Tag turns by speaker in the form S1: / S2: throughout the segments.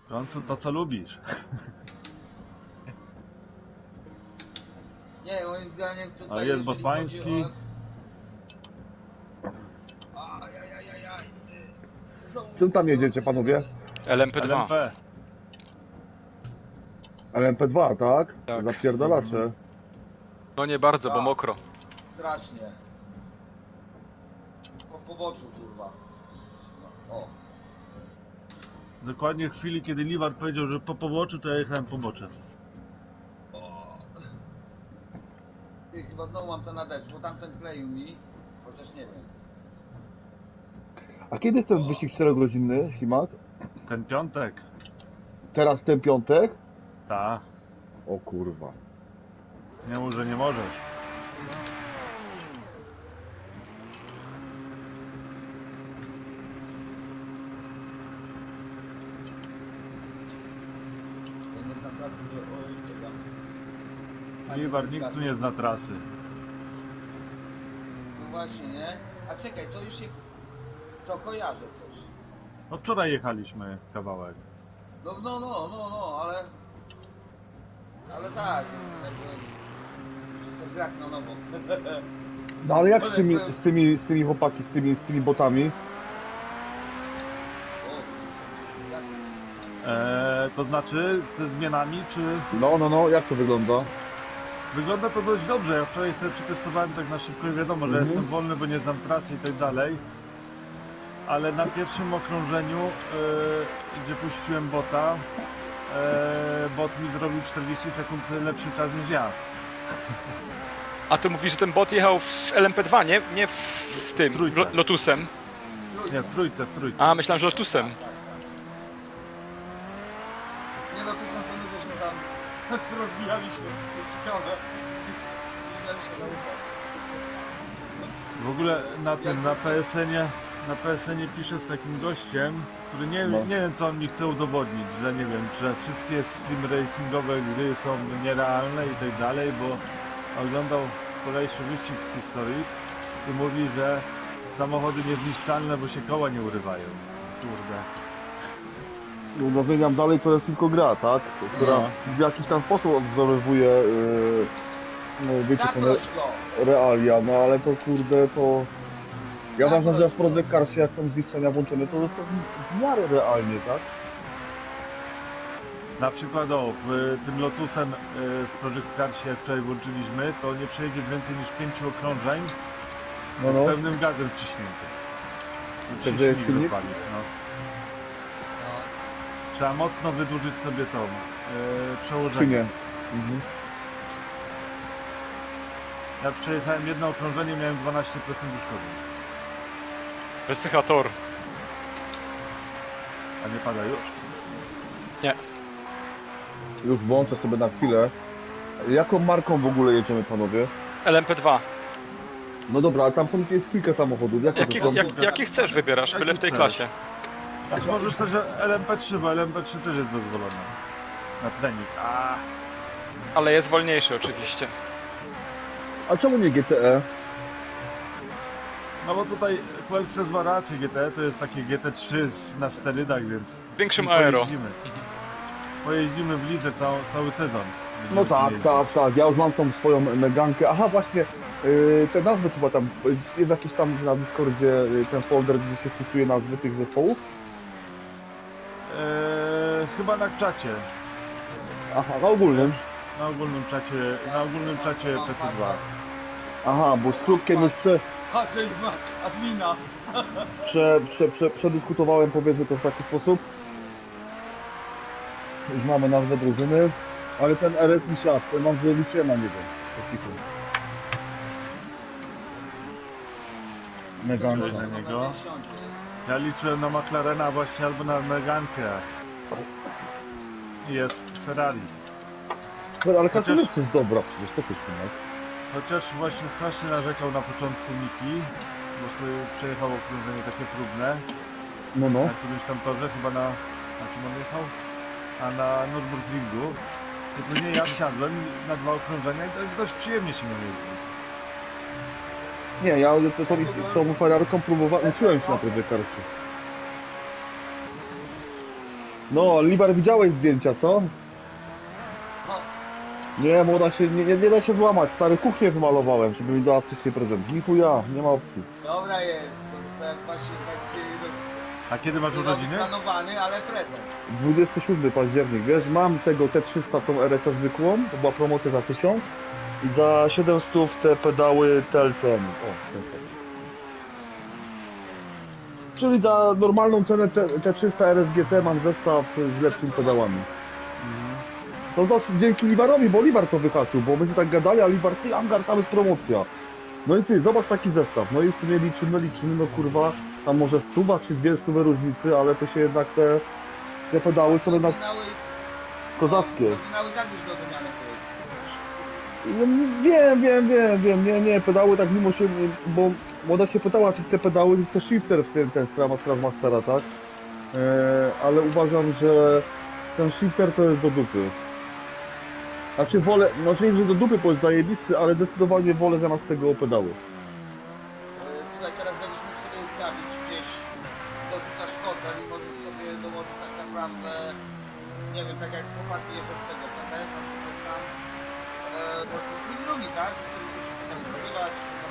S1: W końcu to, co lubisz.
S2: Nie, moim zdaniem tutaj...
S1: A jest Bosmański.
S2: Ajajajajaj.
S3: Czym tam jedziecie, panowie?
S4: LMP2.
S1: LMP.
S3: LMP2, tak?
S4: Tak.
S3: Zapierdalacze.
S4: No nie bardzo, bo mokro.
S2: Strasznie. Po poboczu, kurwa. No, o.
S1: Dokładnie w chwili, kiedy Liwar powiedział, że po poboczu, to ja jechałem pobocze.
S2: Ty, chyba znowu mam to na deszcz, bo tamten kleił mi. Chociaż nie wiem.
S3: A kiedy jest ten wyścig 4-godzinny, Ślimak?
S1: Ten piątek.
S3: Teraz ten piątek?
S1: Ta.
S3: O kurwa.
S1: Nie mów, że nie możesz.
S2: To nie znam trasy, że oj, to tam...
S1: Liwar, nikt tu nie zna trasy.
S2: No właśnie, nie? A czekaj, to już się... To kojarzę coś.
S1: No wczoraj jechaliśmy kawałek.
S2: No, ale... Ale tak, jakby... Chcę grać na nowo.
S3: No ale jak z tymi chłopaki, z tymi botami?
S2: O, jak...
S1: To znaczy ze zmianami, czy...
S3: No, jak to wygląda?
S1: Wygląda to dość dobrze. Ja wczoraj sobie przetestowałem tak na szybko i wiadomo, że jestem wolny, bo nie znam trasy i tak dalej. Ale na pierwszym okrążeniu, gdzie puściłem bota, bot mi zrobił 40 sekund lepszy czas niż ja.
S4: A ty mówisz, że ten bot jechał w LMP2, nie? Nie w tym,
S1: Trójce.
S4: Lotusem.
S1: Nie, w trójce.
S4: A, myślałem, że Lotusem.
S2: Nie no, tu są to ludzie, że tam rozbijali się, ciekawe. Rozbijali się na ucho.
S1: W ogóle na tym, na PSN-ie piszę z takim gościem, który nie wiem co on mi chce udowodnić, że nie wiem, że wszystkie sim racingowe gry są nierealne i tak dalej, bo oglądał kolejszy wyścig w historii i mówi, że samochody niezniszczalne, bo się koła nie urywają. Kurde.
S3: No wymiam dalej, to jest tylko gra, tak? Która w jakiś tam sposób odwzorowuje, no wiecie, te
S2: Zaproś go!
S3: realia, no ale to kurde, to... Ja uważam, że w Project Carsie, jak są zniszczenia włączone, to jest to w miarę realnie, tak?
S1: Na przykład w tym Lotusem w Project Carsie, jak wczoraj włączyliśmy, to nie przejedzie więcej niż 5 okrążeń z pełnym gazem wciśniętym.
S3: Także jest silnik?
S1: Wypalić, no. Trzeba mocno wydłużyć sobie tą przełożenie.
S3: Czy nie? Mhm.
S1: Jak przejechałem jedno okrążenie, miałem 12% uszkodzeń.
S4: Resychator.
S1: A nie pada już?
S4: Nie.
S3: Już włączę sobie na chwilę. Jaką marką w ogóle jedziemy, panowie?
S4: LMP2.
S3: No dobra, ale tam jest kilka samochodów.
S4: Jakie chcesz wybierasz, byle w tej klasie.
S1: A możesz też LMP3, bo LMP3 też jest dozwolone. Na trening.
S4: Ale jest wolniejszy oczywiście.
S3: A czemu nie GTE?
S1: No bo tutaj Quelxes ma rację, GT to jest takie GT3 na sterydach, więc...
S4: Większym aero.
S1: Pojeździmy w lidze cały sezon.
S3: No tak. Ja już mam tą swoją Megankę. Aha, właśnie, te nazwy trzeba tam... Jest jakiś tam na Discordzie ten folder, gdzie się wpisuje nazwy tych zespołów?
S1: Chyba na czacie.
S3: Aha, na ogólnym.
S1: Na ogólnym czacie PC2.
S3: Aha, bo z Krutkiem już
S2: Cześć, admina!
S3: przedyskutowałem, powiedzmy to w taki sposób. Już mamy nazwę drużyny, ale ten RS mi siadł, ten nazwę liczyłem na niego. Po cichu. Meganka.
S1: Na niego. Ja liczę na McLarena właśnie albo na Megankę. Jest Ferrari.
S3: Ale kalkulacja jest dobra przecież, to też tak.
S1: Chociaż właśnie strasznie narzekał na początku Miki, bo sobie przejechał okrążenie takie próbne. Na którymś tam torze, chyba na czym on jechał? A na Nürburgringu. I później ja wsiadłem na 2 okrążenia i dość przyjemnie się nie jeździ.
S3: Nie, ja tą Ferrarką próbowałem, uczyłem się na Project Carsie. No, Libar, widziałeś zdjęcia, co?
S2: No,
S3: Nie, młoda się, nie da się złamać. Stary, kuchnię wymalowałem, żeby mi dała wcześniej prezent. Dziękuję, nie ma opcji.
S2: dobra jest, to jak właśnie będzie
S1: A kiedy masz urodziny?
S2: planowany, ale prezent.
S3: 27 październik, wiesz, mam tego T300, tą RS zwykłą, to była promocja za 1000 i za 700 te pedały TLCM. O, w ten sposób. Czyli za normalną cenę T300 RSGT mam zestaw z lepszymi pedałami. To znaczy dzięki Libarowi, bo Libar to wyhaczył, bo myśmy tak gadali, a Libar, ty Angar, tam jest promocja. No i ty, zobacz taki zestaw, no i w sumie liczymy, no kurwa, tam może 100 czy 200 różnicy, ale to się jednak te pedały są jednak
S2: Oryginały,
S3: kozackie.
S2: oryginały tak już do wymiany
S3: Wiem, nie, pedały tak mimo się, bo młoda się pytała, czy te pedały, te shifter w tym, ten sprawa Mastera, tak? Ale uważam, że ten shifter to jest do dupy. Znaczy wolę, znaczy nie, że do dupy, bo jest zajebisty, ale zdecydowanie wolę zamiast tego pedały.
S2: Słuchaj, teraz będziesz mógł sobie ustawić gdzieś dotykasz fotel i możesz sobie dołożyć tak naprawdę, nie wiem, tak jak chłopaki jeżdżą z tego TTS, a to tam, po prostu swój drugi, tak? Który będziesz tak spodziewać.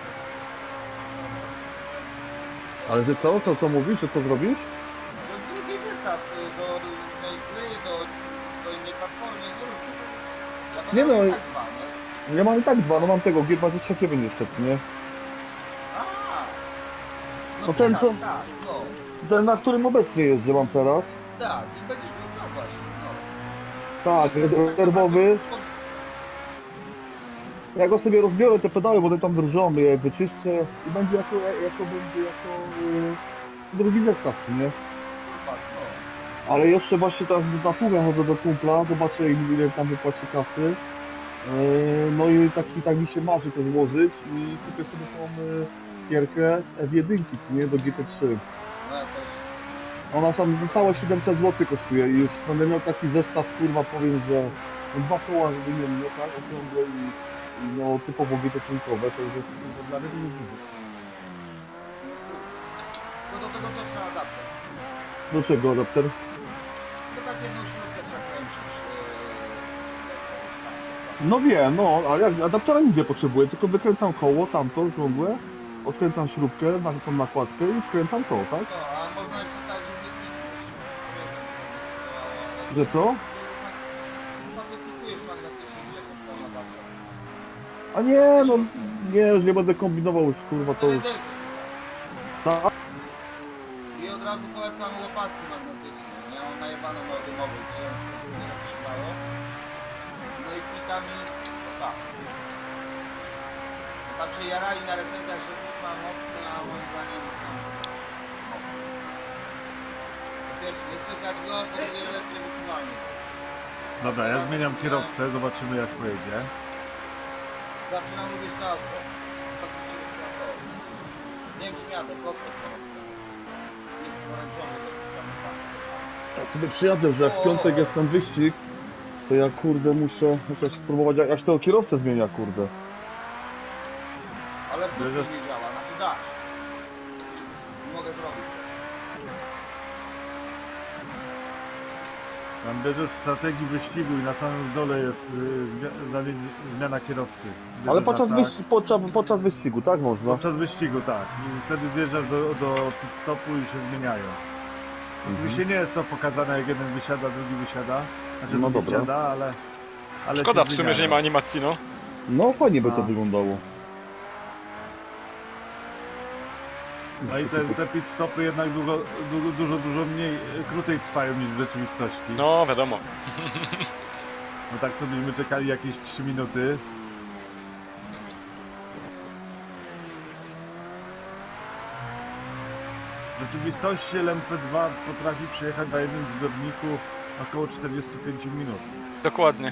S3: Ale ty co mówisz, że co zrobisz?
S2: Drugi zestaw do innej gry, do innej platformy, do różnych. Ja to
S3: Nie no,
S2: nawet tak dwa, nie?
S3: ja mam i tak dwa, no mam tego G29 jeszcze, co nie?
S2: A,
S3: No ten,
S2: tak,
S3: co-
S2: tak, no,
S3: Ten, na którym obecnie jeżdżę mam teraz.
S2: tak, i będziesz mógł no właśnie, no.
S3: Tak, rezerwowy. Ja go sobie rozbiorę, te pedały, bo one tam drżą, je wyczyszczę i będzie drugi zestaw, czy nie?
S2: Zobacz, no.
S3: Ale jeszcze właśnie teraz na fugę chodzę do kumpla, zobaczę ile tam wypłaci kasy. No i tak mi się marzy to złożyć i kupię sobie tą gierkę z F1, co nie, do GT3.
S2: No ja też.
S3: Ona tam całe 700 zł kosztuje i już będę miał taki zestaw, kurwa, powiem, że dwa koła, żeby nie mnie, tak, okrągłe i no typowo GT3-kowe, to już jest kurwa, dla mnie to nie dużo.
S2: No do tego też trzeba adapter.
S3: Do czego adapter?
S2: To tak jedną śrubkę trzeba kręcić.
S3: No wiem, no, ale jak adaptera nic nie potrzebuję, tylko wykręcam koło, tamto, okrągłe, odkręcam śrubkę na tą nakładkę i wkręcam to, tak?
S2: No, a można jeszcze tak, że wytniesz.
S3: Że co?
S2: Chyba wytykujesz magnetycznie, gdzie to tam adapter.
S3: A nie, no, nie, już nie będę kombinował już, kurwa, to już... Tak?
S2: I od razu polecam łopatki magnetyczne, nie? On najebane na dymowy, nie roztrzymało. No i klikami, to tak. Tam się jarali na recenzjach, że to ma mocny, a moim zdaniem mocny. Wiesz, nie słychać go, to będzie lepsze wykonanie.
S1: Dobra, ja zmieniam kierowcę, zobaczymy jak pojedzie.
S2: Zaczynam lubić to auto. Nie wiem, czy jadę, kokos. Jest pomarańczowy, to tam
S3: Ja sobie przyjadę, że jak w piątek jest ten wyścig, to ja, kurde, muszę chociaż spróbować, jak tego kierowcę zmienia, kurde.
S2: Ale tu
S1: Bierzesz-
S2: nie działa, znaczy dasz. Nie mogę zrobić.
S1: Tam bierzesz strategii wyścigu i na samym dole jest zmiana kierowcy. Bierzesz
S3: Ale podczas,
S1: atak.
S3: podczas wyścigu, tak można?
S1: Podczas wyścigu, tak. I wtedy zjeżdżasz do pit stopu i się zmieniają. Oczywiście nie jest to pokazane, jak jeden wysiada, drugi wysiada. Znaczy
S3: No
S1: drugi
S3: dobra.
S1: wsiada, ale
S4: Szkoda
S1: się
S4: w sumie, że nie ma
S1: zmieniają.
S4: animacji, no.
S3: No fajnie by to
S1: A.
S3: wyglądało.
S1: No i te pit stopy jednak dużo mniej, krócej trwają niż w rzeczywistości.
S4: No, wiadomo.
S1: No tak to byśmy czekali jakieś 3 minuty. W rzeczywistości LMP2 potrafi przejechać na jednym zbiorniku około 45 minut.
S4: Dokładnie.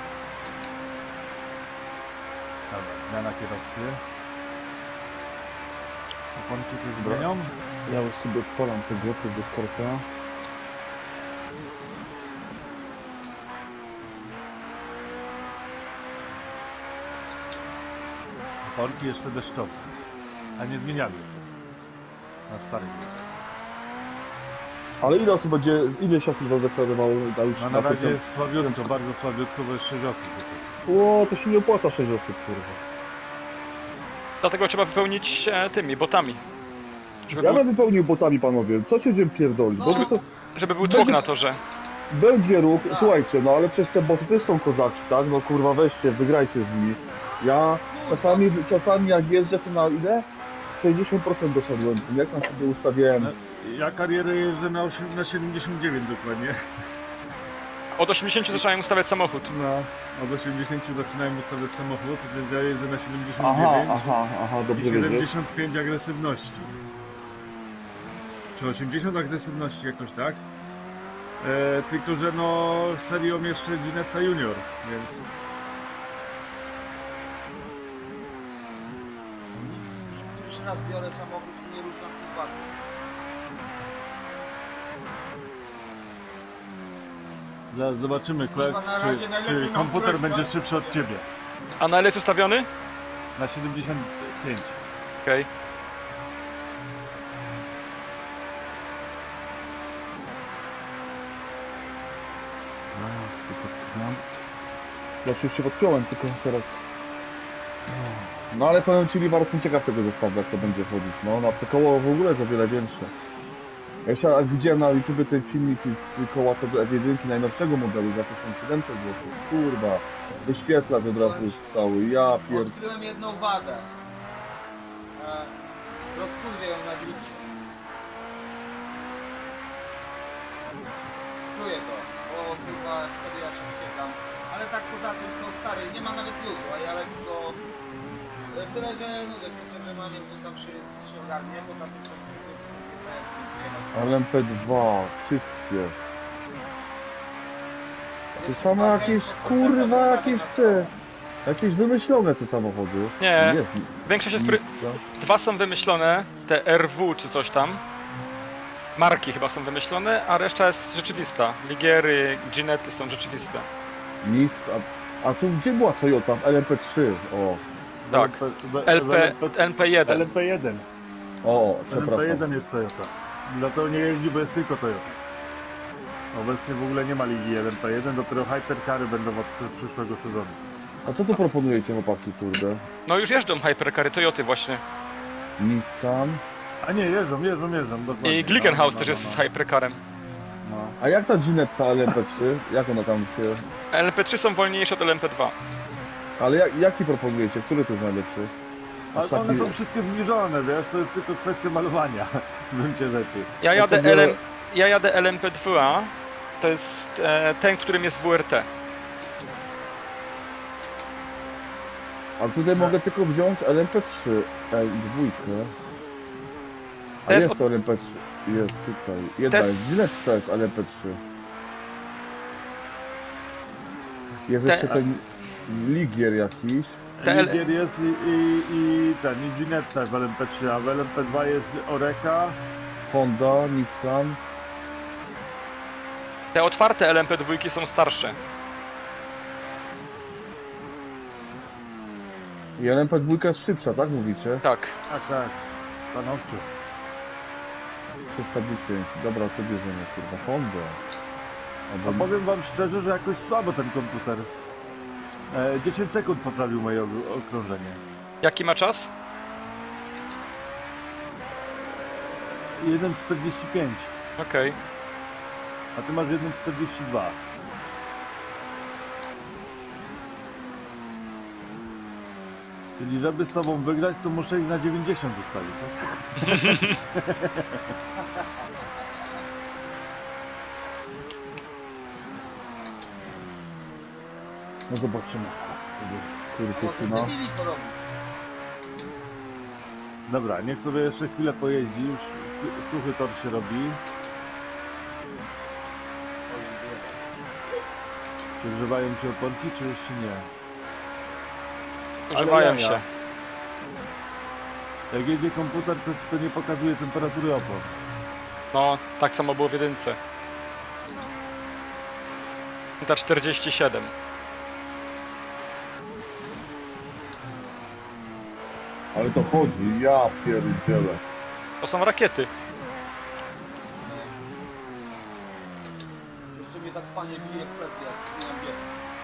S1: Dobra, zmiana kierowcy. Oponki się zmienią?
S3: Ja już sobie odpalam tego korka.
S1: Oponki jeszcze deszczowe. A nie zmieniali. Na starych.
S3: Ale ile osób będzie, ile się osób zadeklarowało już
S1: No na razie jest słabiutko, bardzo słabiutko, bo jest 6 osób.
S3: O, to się nie opłaca 6 osób, kurwa.
S4: Dlatego trzeba wypełnić tymi botami. Żeby,
S3: Ja
S4: był,
S3: bym wypełnił botami, panowie. Co się dzieje pierdoli?
S2: No.
S4: żeby był tłok na torze.
S3: Będzie ruch,
S2: Tak.
S3: słuchajcie, no ale przez te boty też są kozaki, tak? No kurwa, weźcie, wygrajcie z nimi. Ja czasami jak jeżdżę, to na ile? 60% doszedłem, jak tam sobie ustawiałem.
S1: No, ja karierę jeżdżę na 79 dokładnie.
S4: Od 80 zacząłem ustawiać samochód.
S1: No, od 80 zaczynałem ustawiać samochód, więc ja jeżdżę na 79
S3: Aha,
S1: i
S3: dobrze wiedzieć.
S1: 75 agresywności. Czy 80 agresywności jakoś tak? Tylko, że no serią jeszcze Ginetta Junior, więc...
S2: Któryś raz biorę samochód i nie ruszam chłopaków.
S1: Zaraz zobaczymy, Klex,
S2: Chyba na razie najlepiej
S1: czy
S2: nam
S1: komputer
S2: Klex
S1: będzie
S2: ma-
S1: szybszy od ciebie.
S4: A na ile jest ustawiony?
S1: Na 75.
S4: Okej.
S3: Ja się już się podpiąłem, tylko teraz... No ale powiem ci, Livar, jestem ciekaw tego zestawu, jak to będzie chodzić. No, na to koło w ogóle jest o wiele większe. Ja się jak widziałem na YouTubie ten filmik z koła tego F1 najnowszego modelu za 1700 zł. Kurwa, wyświetlacz od razu jest cały, ja pierd...
S2: Odkryłem jedną wadę. Rozkurwię ją na glicie. Czuję to, bo chyba wtedy ja się wściekam. Ale tak poza tym to stary, nie ma nawet luzu, a ja lekko... Tyle, że no wiesz, że mam jakby tam się ogarnie, bo tam to
S3: Ale MP2, wszystkie. To same jakieś, kurwa, jakieś te... Jakieś wymyślone te samochody.
S4: Nie.
S3: Jest.
S4: Większość jest... Dwa są wymyślone, te RW czy coś tam. Marki chyba są wymyślone, a reszta jest rzeczywista. Ligiery, Ginety są rzeczywiste.
S3: Nic, a tu gdzie była Toyota? W LMP3, o.
S4: Tak. NP1.
S1: LMP1.
S3: O, przepraszam.
S1: LMP1 jest Toyota. Dlatego nie jeździ, bo jest tylko Toyota. Obecnie w ogóle nie ma ligi LMP1, dopiero hypercary będą od przyszłego sezonu.
S3: A co tu proponujecie, chłopaki, kurde?
S4: No już jeżdżą hypercary Toyoty właśnie.
S3: Nissan.
S1: A nie, jeżdżą, dokładnie.
S4: I Glickenhaus też jest z hypercarem.
S1: No.
S3: A jak ta Ginetta LMP3? Jak ona tam się...
S4: LMP3 są wolniejsze od LMP2.
S3: Ale jaki proponujecie? Który to jest najlepszy?
S1: Ale
S3: Aż taki-
S1: one są wszystkie zbliżone, wiesz, to jest tylko kwestia malowania w gruncie rzeczy.
S4: Ja jadę,
S3: to biorę-
S4: ja jadę LMP2, to jest ten, którym jest WRT.
S3: A tutaj mogę tylko wziąć LMP3, dwójkę. A
S4: To jest
S3: jest to LMP3, jest tutaj. Jedna
S4: To
S3: jest,
S4: jest-
S3: Ginetta jest LMP3. Jest
S4: Te-
S3: jeszcze ten Ligier jakiś.
S1: Ligier jest i ten, i Ginetta w LMP3, a w LMP2 jest Oreca.
S3: Honda, Nissan.
S4: Te otwarte LMP2 są starsze.
S3: I LMP2 jest szybsza, tak mówicie?
S4: Tak.
S1: Tak, stanowczo.
S3: 310. Dobra, to bierzemy, kurwa. Honda.
S1: A powiem wam szczerze, że jakoś słabo ten komputer. 10 sekund poprawił moje okrążenie.
S4: Jaki ma czas?
S1: 1,45,
S4: Okej.
S1: a ty masz 1,42. Czyli żeby z tobą wygrać, to muszę ich na 90 zostawić. Tak?
S3: No zobaczymy. Który to
S2: Może
S3: syna.
S2: debili to robi.
S1: Dobra, niech sobie jeszcze chwilę pojeździ, już suchy tor się robi. Czy używają się oponki, czy jeszcze nie?
S4: Używają
S1: Ale
S4: się.
S1: Jak jedzie komputer, to nie pokazuje temperatury opon.
S4: No, tak samo było w jedynce. Ta 47.
S3: Ale to chodzi, ja pierdzielę.
S4: To są rakiety.
S2: Jeszcze mnie tak panie bije w plecy, jak zmieniam bieg.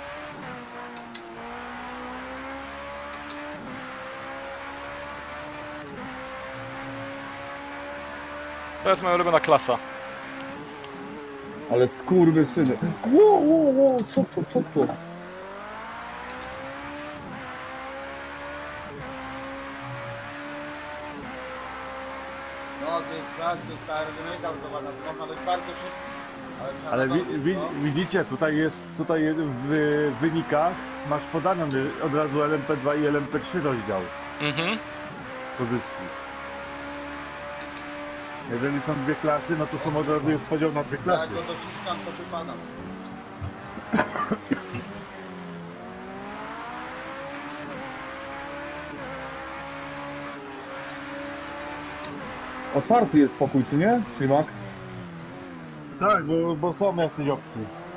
S4: To jest moja ulubiona klasa.
S3: Ale skurwysyny. Wow, co to?
S2: No, więc tak, to jest ta aerodynamika budowana, to można być bardzo szybki. trzeba
S1: Ale
S2: nadążyć, no.
S1: widzicie, tutaj w wynikach masz podane od razu LMP2 i LMP3 rozdział
S4: Mhm.
S1: pozycji. Jeżeli są dwie klasy, no to są od razu jest podział na dwie klasy.
S2: Jak go dociskam, to wypadam.
S3: Otwarty jest pokój, czy nie? Ślimak?
S1: Tak, bo są jacyś obcy.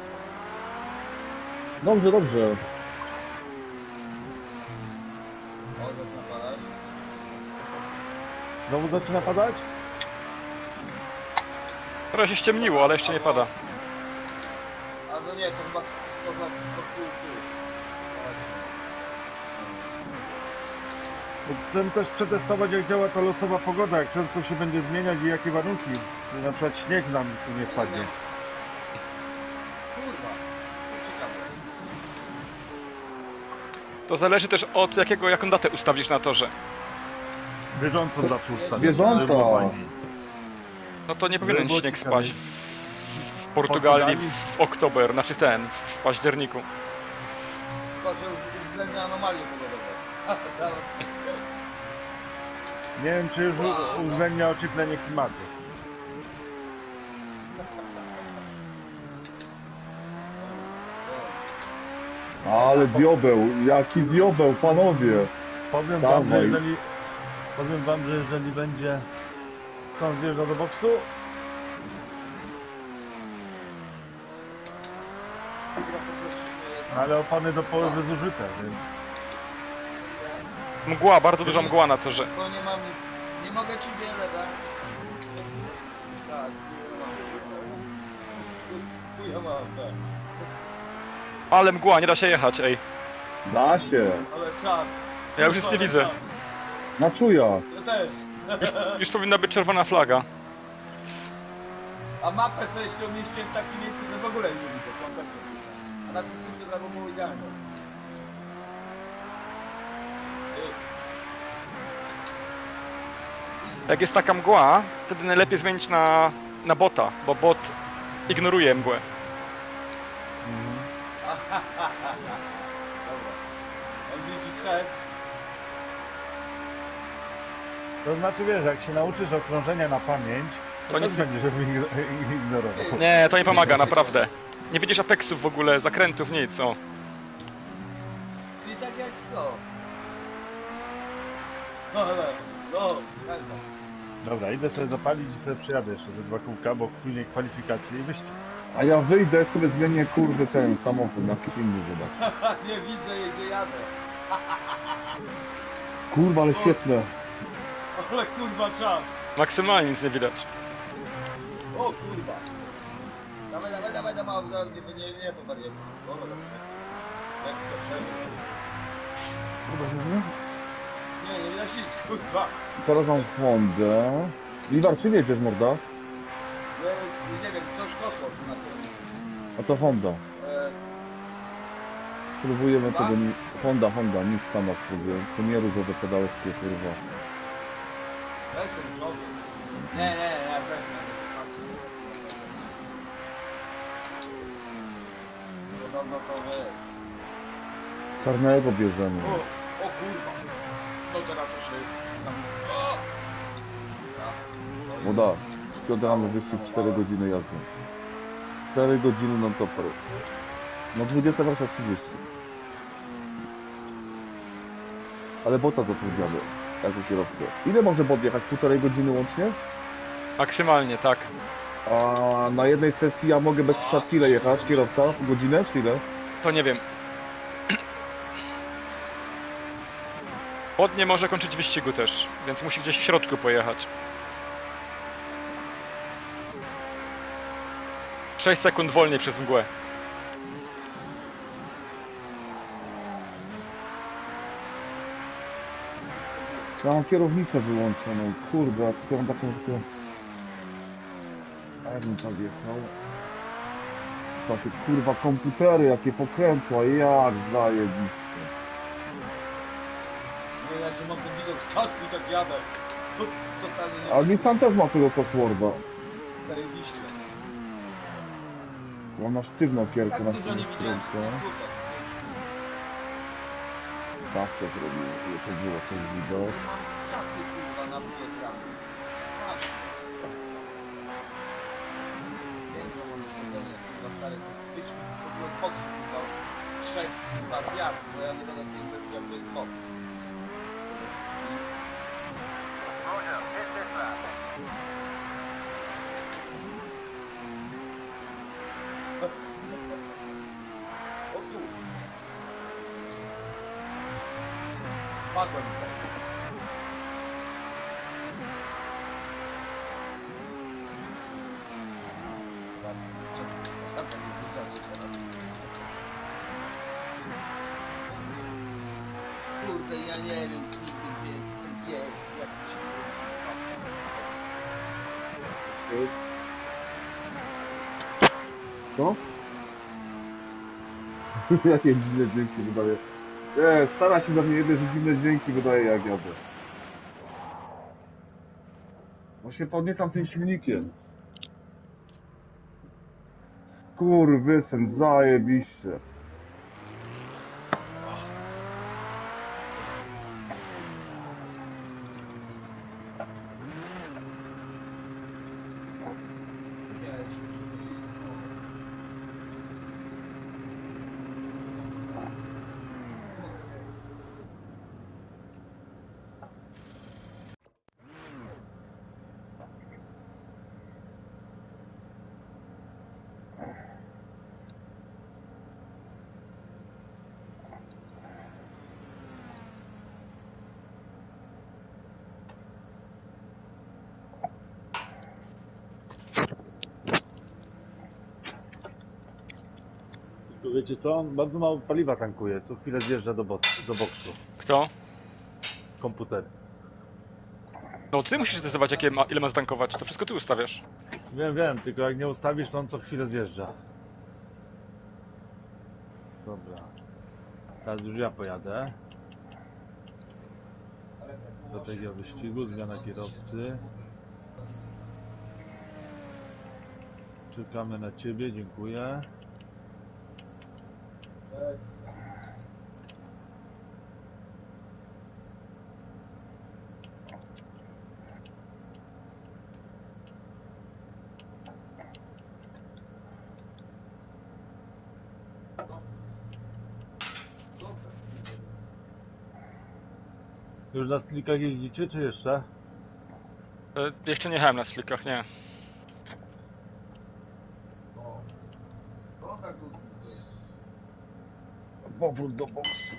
S3: Dobrze.
S2: O, zaczyna padać.
S1: Znowu zaczyna padać?
S4: Trochę się ściemniło, ale jeszcze nie pada.
S2: A no nie, to chyba poza tu.
S1: Bo chcę też przetestować, jak działa ta losowa pogoda, jak często się będzie zmieniać i jakie warunki. Na przykład śnieg nam tu nie spadnie.
S2: Kurwa. Ciekawe.
S4: To zależy też od jaką datę ustawisz na torze.
S1: Bieżąco zawsze ustawiam.
S3: Bieżąco.
S1: żeby było fajniej.
S4: No to nie powinien
S1: Było
S4: śnieg
S1: ciekawie.
S4: spaść w Portugalii w oktober, znaczy w październiku.
S2: Tylko, że uwzględnia anomalie pogodowe.
S1: Nie wiem, czy już uwzględnia ocieplenie klimatu.
S3: Ale diobeł, jaki diobeł, panowie.
S1: Powiem
S3: Dawaj.
S1: wam, że jeżeli będzie... Kto zjeżdża do boksu? Ale opony do połowy zużyte, więc...
S4: Mgła, bardzo duża mgła na torze.
S2: Bo nie mam nic. Nie mogę ci wiele dać. Tak, chuja mam, tak.
S4: Ale mgła, nie da się jechać, ej.
S3: Da się.
S2: Ale czas.
S4: Ja już nic nie widzę.
S3: Na czuja.
S2: Ja też.
S4: Już powinna być czerwona flaga.
S2: A mapę sobie jeszcze umieściłem w takim miejscu, że w ogóle nie widzę kompletnie. A na tym sumie to było idealne.
S4: Jak jest taka mgła, wtedy najlepiej zmienić na bota, bo bot ignoruje mgłę.
S2: Dobra. MVP check.
S1: To znaczy, wiesz, jak się nauczysz okrążenia na pamięć, to
S4: To
S1: też
S4: nic-
S1: będziesz ignorował.
S4: Nie, to nie pomaga, naprawdę. Nie widzisz apexów w ogóle, zakrętów, nic, o.
S2: Czyli tak jak to. No, tak.
S1: Dobra, idę sobie zapalić i sobie przyjadę jeszcze ze 2 kółka, bo później kwalifikacje i wyścig.
S3: A ja wyjdę, sobie zmienię kurde ten samochód na jakiś inny, zobacz.
S2: Nie widzę, gdzie jadę.
S3: Kurwa, ale świetne.
S2: Ale kurwa czas.
S4: Maksymalnie nic nie widać.
S2: O kurwa. Dawaj, nie, po barierze. Dobra, jak to przejdzie. Nie widać nic, kurwa.
S3: Teraz mam Hondę. Liwar, czy jedziesz, morda?
S2: Nie wiem, coś kosło na tym.
S3: A to Honda. Spróbujemy tego Honda, Nissana spróbuję. To nie różowe pedałowskie, kurwa.
S2: Lecę różowy. Nie, weź mnie. No to wiesz.
S3: Czarnego bierzemy.
S2: O kurwa. To teraz jeszcze tam. O!
S3: Woda. Składamy wyścig 4 godziny jazdy. 4 godziny non-toper. No 20 warsza 30. Ale bota zatrudniamy. jako kierowcę. Ile może podjechać? 1,5 godziny łącznie?
S4: Maksymalnie, tak.
S3: A na jednej sesji ja mogę bez przypadki ile jechać? Kierowca? Godzinę czy ile?
S4: To nie wiem. Pod nie może kończyć wyścigu też, więc musi gdzieś w środku pojechać. 6 sekund wolniej przez mgłę.
S3: Ja mam kierownicę wyłączoną. Kurde, a tylko mam taką tylko... A jakbym tam wjechał? Takie kurwa komputery, jakie pokrętła, jak zajebiście.
S2: Nie, jak że mam ten widok z kasku i tak jadę. To totalnie nie
S3: A Nissan też ma tego Coswortha.
S2: zajebiście.
S3: Mam na sztywną kierkę
S2: Tak
S3: na
S2: dużo nie
S3: tym
S2: widziałem.
S3: skręcie. Tak to zrobiłem, żeby to było coś widok.
S2: Mam kasy kurwa na biogramy. Masz. Piękno mam spokojnie, kurwa stary, wyćmy z tego odchodzi, kurwa. 3 kurwa zjazd, bo ja nie będę z tym zrobił, jak to jest bok. O tu. Padłem w to. Kurde, ja nie wiem, gdzie, jak to się
S3: Co? Jakie dziwne dźwięki wydaje. Nie, stara się za mnie jedzie, że dziwne dźwięki wydaje jak jadę. Właśnie podniecam tym silnikiem. Skurwysyn, zajebiście.
S1: Tylko wiecie co? On bardzo mało paliwa tankuje, co chwilę zjeżdża do boksu.
S4: Kto?
S1: Komputer.
S4: No ty musisz zdecydować ile ma zatankować, to wszystko ty ustawiasz.
S1: Wiem, tylko jak nie ustawisz, to on co chwilę zjeżdża. Dobra. Teraz już ja pojadę. Strategia wyścigu, zmiana kierowcy. Czekamy na ciebie, dziękuję. Już na sklikach jeździcie, czy jeszcze?
S4: Jeszcze nie jechałem na slickach, nie.
S3: Powrót do boksu.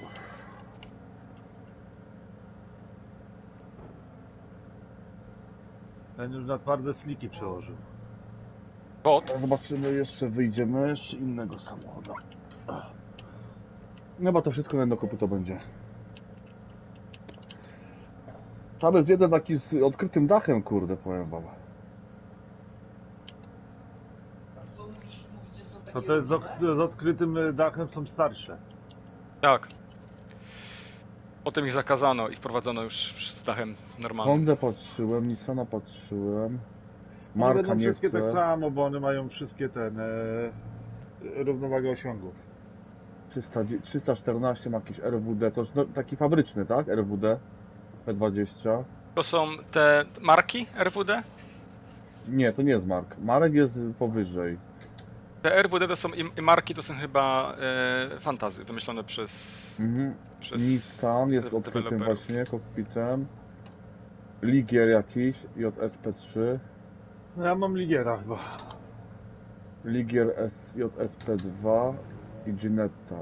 S1: Ten już na twarde sliki przełożył.
S4: Bot?
S3: Zobaczymy, jeszcze wyjdziemy, jeszcze innego samochodu. No bo to wszystko na jedno kopyto będzie. Tam jest jeden taki z odkrytym dachem, kurde, powiem wam.
S2: A co mówicie, są takie...
S1: To jest z odkrytym dachem, są starsze.
S4: Tak. Potem ich zakazano i wprowadzono już z dachem normalnym.
S3: Hondę patrzyłem, Nissana patrzyłem.
S1: One
S3: Marka
S1: będą
S3: nie
S1: wszystkie
S3: chcę.
S1: tak samo, bo one mają wszystkie równowagę osiągów.
S3: 314 ma jakiś RWD, to jest no, taki fabryczny, tak? RWD P20.
S4: To są te marki RWD?
S3: Nie, to nie jest Mark. Marek jest powyżej.
S4: Te RWD to są i marki to są chyba fantazy wymyślone przez
S3: Mhm.
S4: przez
S3: Nissan jest odkrytym
S4: deweloperów.
S3: właśnie kokpitem. Ligier jakiś, JSP3.
S1: No ja mam Ligiera chyba.
S3: Ligier JSP2 i Ginetta.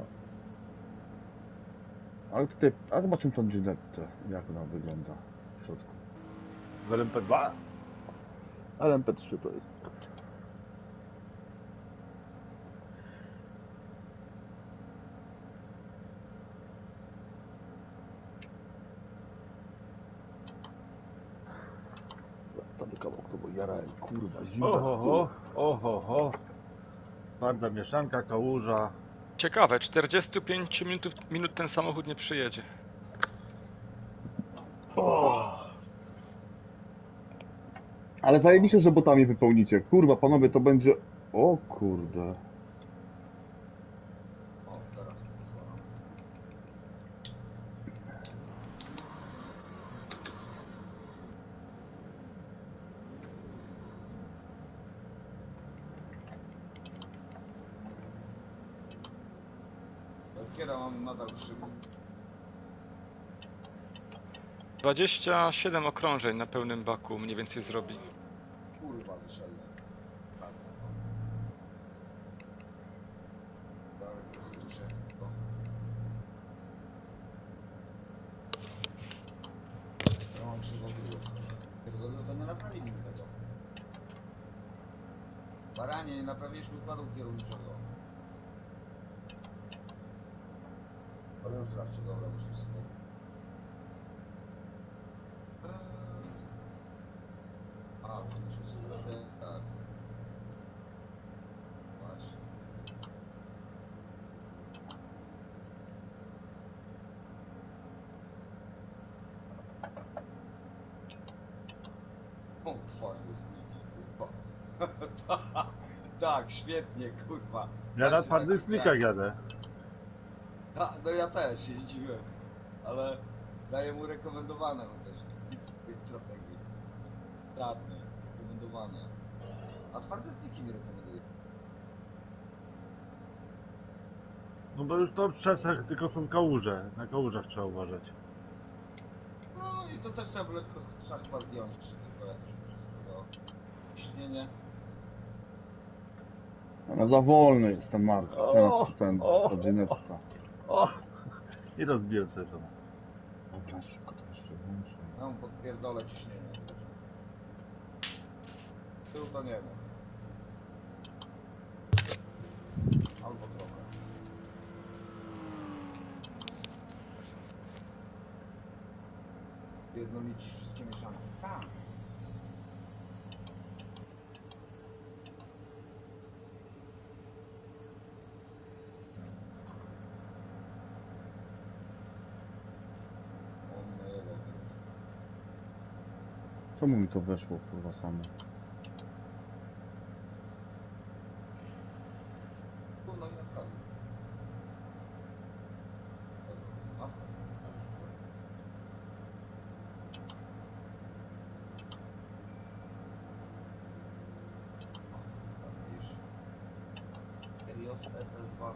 S3: Ale tutaj, a zobaczymy tą Ginettę, jak ona wygląda w środku.
S1: Z LMP2?
S3: LMP3 to jest. Tam kawałek to bo jarałem, kurwa, zimna.
S1: Oho. Twarda mieszanka, kałuża.
S4: Ciekawe, 45 minut ten samochód nie przyjedzie.
S3: Ale zajebiście, że botami wypełnicie. Kurwa, panowie, to będzie... O kurde.
S2: O, teraz pozwalam. Kiera mam nadal krzywo.
S4: 27 okrążeń na pełnym baku mniej więcej zrobi.
S2: Kurwa, wyszedłem. Tak. Dalej, to jest jeszcze. Ja mam krzywo było. Pierdolę, to nie naprawili mi tego. Baranie, nie naprawiliśmy układu kierowniczego. Ale już raz, dobra, muszę sobie. A, to muszę sobie, tak. Właśnie. O, twardy sniki, kurwa. Tak, świetnie, kurwa.
S1: Ja na
S2: Patrzcie,
S1: twardych
S2: taki
S1: slikach
S2: czas.
S1: jadę.
S2: No ja też jeździłem, ale daję mu rekomendowane chociaż z tej strategii. Radny, rekomendowane. A twarde sniki mi rekomenduje.
S1: No bo już to w czasach tylko są kałuże. Na kałużach trzeba uważać.
S2: No i to też trzeba lekko trzeba zdjąć, czy tylko jakoś wszystko ciśnienie.
S3: No za wolny jest ten Mark,
S1: O,
S3: ta Ginetta.
S1: O! I rozbiłem sobie to.
S3: Dobra, szybko to jeszcze włączę.
S2: Ja mu podpierdolę ciśnienie. Tył to nie wiem. Albo trochę. Jednolić wszystkie mieszanki. Tak. O moje Boże.
S3: Czemu mi to weszło, kurwa, samo?
S2: No i naprawdę. Elios FS2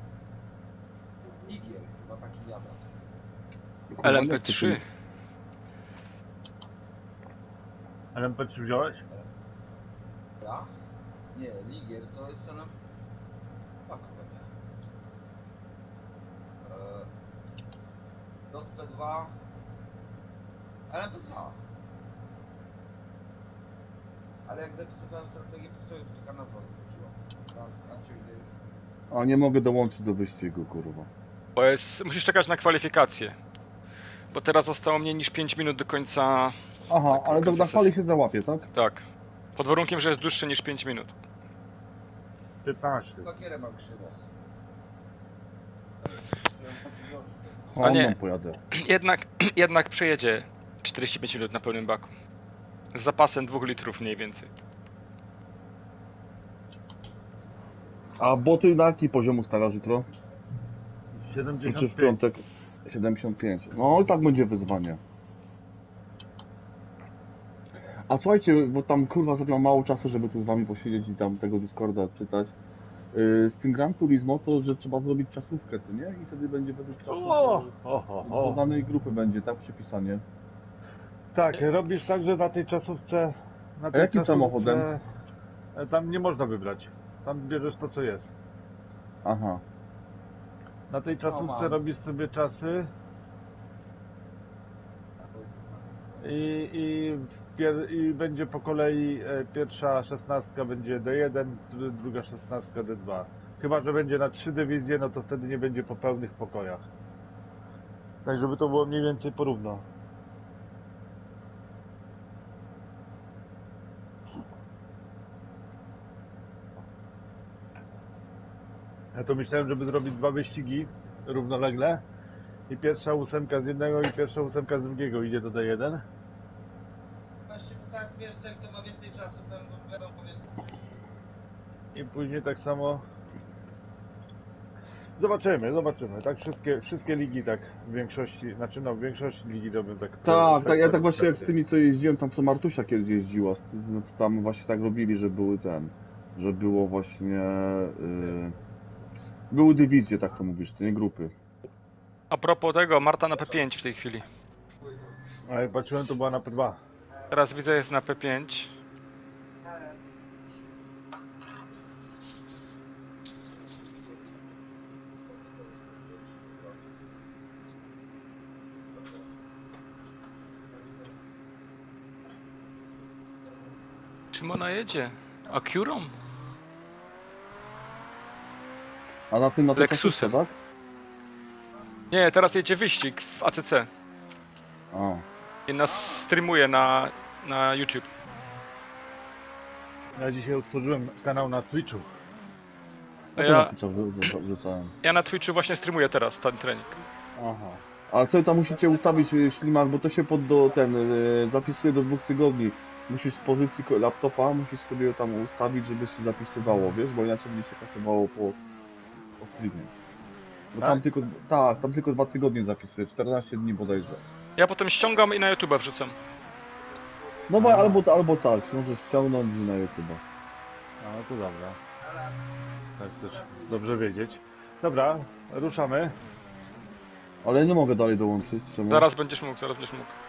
S2: Igier, chyba taki wiatrak.
S4: LMP3.
S1: LMP3 wziąłeś?
S2: Ja? Nie, Ligier to jest celem... Tak, pewnie. P2... LMP2. Ale jak napisywałem strategię, to sobie taka nazwa wyskoczyła.
S3: A nie mogę dołączyć do wyścigu, kurwa.
S4: Bo musisz czekać na kwalifikacje. Bo teraz zostało mniej niż 5 minut do końca.
S3: Aha,
S4: Tak,
S3: ale
S4: końca
S3: na fali
S4: sesji.
S3: się załapie, tak?
S4: Tak. Pod warunkiem, że jest dłuższy niż 5 minut.
S1: 15.
S2: Bakierę mam krzywo.
S3: O,
S4: nie.
S3: mam pojadę.
S4: Jednak przejedzie 45 minut na pełnym baku. Z zapasem 2 litrów mniej więcej.
S3: A boty na jaki poziom ustawiasz jutro? Czy w
S1: 75.
S3: piątek? 75. No i tak będzie wyzwanie. A słuchajcie, bo tam kurwa zrobiłam mało czasu, żeby tu z wami posiedzieć i tam tego Discorda czytać. Z tym Gran Turismo to, że trzeba zrobić czasówkę, co nie? I wtedy będzie według czasu
S1: O!
S3: do danej grupy będzie, tak przypisanie.
S1: Tak, robisz tak, że na tej czasówce... Na tej
S3: jakim samochodem?
S1: Tam nie można wybrać. Tam bierzesz to, co jest.
S3: Aha.
S1: Na tej czasówce
S2: mam.
S1: robisz sobie czasy i będzie po kolei pierwsza 16 będzie D1, druga 16 D2. Chyba że będzie na 3 dywizje, no to wtedy nie będzie po pełnych pokojach. Tak, żeby to było mniej więcej porówno. Ja to myślałem, żeby zrobić 2 wyścigi równolegle i pierwsza 8 z jednego i pierwsza 8 z drugiego idzie do D1.
S2: Właśnie tak, wiesz, ten kto ma więcej czasu, ten wiadomo, więc...
S1: I później tak samo. Zobaczymy. Tak wszystkie ligi tak w większości, znaczy no w większości ligi robią tak.
S3: Tak, tak, ja tak
S1: kwalifikacje.
S3: właśnie jak z tymi co jeździłem, tam co Martusia kiedyś jeździła, no to tam właśnie tak robili, że były że było właśnie, były dywizje, tak to mówisz, to nie grupy.
S4: A propos tego, Marta na P5 w tej chwili.
S1: A jak patrzyłem, to była na P2.
S4: Teraz widzę, jest na P5. Czym ona jedzie? Acurą?
S3: A na tym na tej
S4: Lexusem.
S3: czasówce, tak?
S4: Nie, teraz jedzie wyścig w ACC.
S3: A.
S4: I nas streamuje na YouTube.
S1: Ja dzisiaj otworzyłem kanał na Twitchu.
S3: No
S4: Ja-
S3: to wrzucałem.
S4: Ja na Twitchu właśnie streamuję teraz ten trening.
S1: Aha.
S3: Ale co tam musicie ustawić, ślimak, bo to się zapisuje do 2 tygodni. Musisz z pozycji laptopa, musisz sobie tam ustawić, żeby się zapisywało, wiesz, bo inaczej będzie się kasowało po streamie. Bo
S1: Tak?
S3: tam tylko 2 tygodnie zapisuje, 14 dni bodajże.
S4: Ja potem ściągam i na YouTube wrzucam.
S3: No bo albo tak, możesz ściągnąć na YouTube.
S1: A no to dobra. Tak też dobrze wiedzieć. Dobra, ruszamy.
S3: Ale nie mogę dalej dołączyć, czemu?
S4: Zaraz będziesz mógł, zaraz będziesz mógł.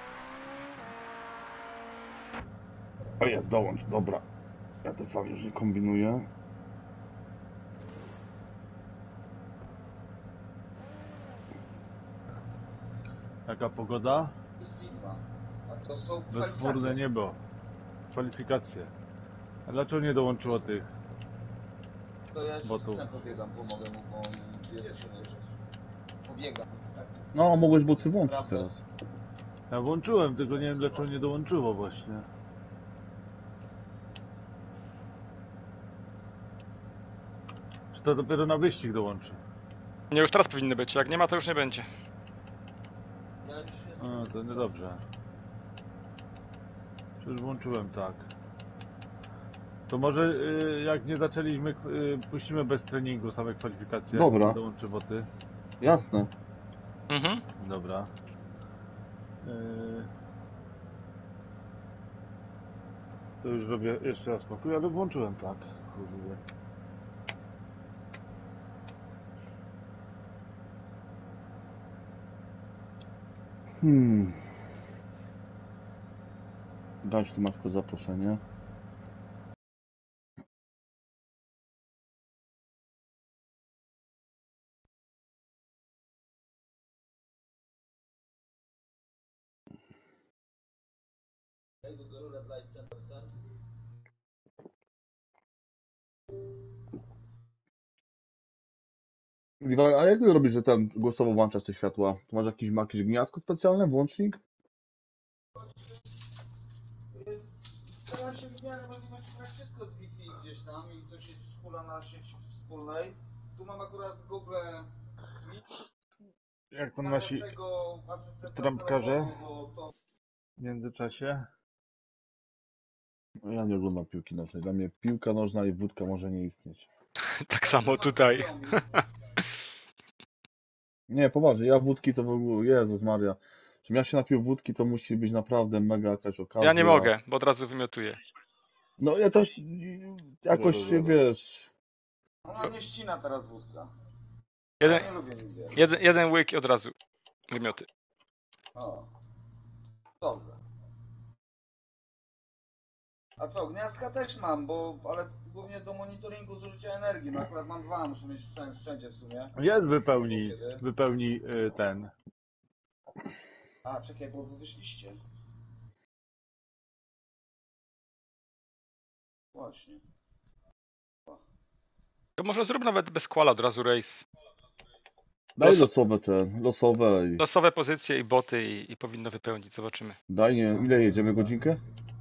S3: O jest, dołącz, dobra. Ja to z wami już nie kombinuję.
S1: Jaka pogoda?
S2: I Sigma. A to są
S1: Bezchmurne
S2: kwalifikacje.
S1: niebo. Kwalifikacje. A dlaczego nie dołączyło tych?
S2: To ja
S1: Bo
S2: jeszcze
S1: tu-
S2: z pobiegam, pomogę mu, bo on wie, co się leży. Pobiegam. Tak.
S3: No, mogłeś bocy włączyć
S2: Prawda.
S3: teraz.
S1: Ja włączyłem, tylko nie wiem dlaczego nie dołączyło właśnie. Czy to dopiero na wyścig dołączy?
S4: Nie, już teraz powinny być. Jak nie ma, to już nie będzie.
S2: Ja już jest...
S1: A, to niedobrze. Przecież włączyłem tak. To może jak nie zaczęliśmy, puścimy bez treningu same kwalifikacje.
S3: Dobra.
S1: Jak dołączy boty.
S3: Jasne.
S4: Mhm.
S1: Dobra. To już robię jeszcze raz pokój, ale włączyłem tak. Kurde.
S3: Dać tu Maćko zaproszenie.
S2: Google Red Light 10%.
S3: Liwar, a jak ty robisz, że tam głosowo włączasz te światła? Tu masz jakieś gniazdko specjalne, włącznik?
S2: Staram się w miarę możliwości brać wszystko z Wi-Fi gdzieś tam i to się skula na sieci wspólnej. Tu mam akurat Google Meet.
S1: Jak tam
S2: Nawet
S1: nasi
S2: tego asystenta
S1: trampkarze?
S2: telefonu, bo to
S1: w międzyczasie?
S3: No, ja nie oglądam piłki nożnej. Dla mnie piłka nożna i wódka może nie istnieć.
S4: Tak samo tutaj.
S3: Nie, poważnie, ja wódki to w ogóle, Jezus Maria. Żebym ja się napił wódki, to musi być naprawdę mega jakaś okazja.
S4: Ja nie mogę, bo od razu wymiotuję.
S3: No ja też jakoś się, wiesz...
S2: Ona nie ścina teraz wódka.
S4: Jeden,
S2: Ja nie lubię nigdy.
S4: jeden łyk i od razu wymioty.
S2: O. Dobrze. A co, gniazdka też mam, ale głównie do monitoringu zużycia energii. No akurat mam dwa, muszę mieć wszędzie w sumie.
S1: Jest
S2: Kiedy?
S1: wypełni ten.
S2: A, czekaj, bo wy wyszliście. Właśnie.
S4: To może zrób nawet bez kwala od razu race.
S3: Daj
S4: Loso-
S3: losowe i...
S4: Losowe pozycje i boty i powinno wypełnić, zobaczymy.
S3: Daj nie, ile jedziemy, godzinkę?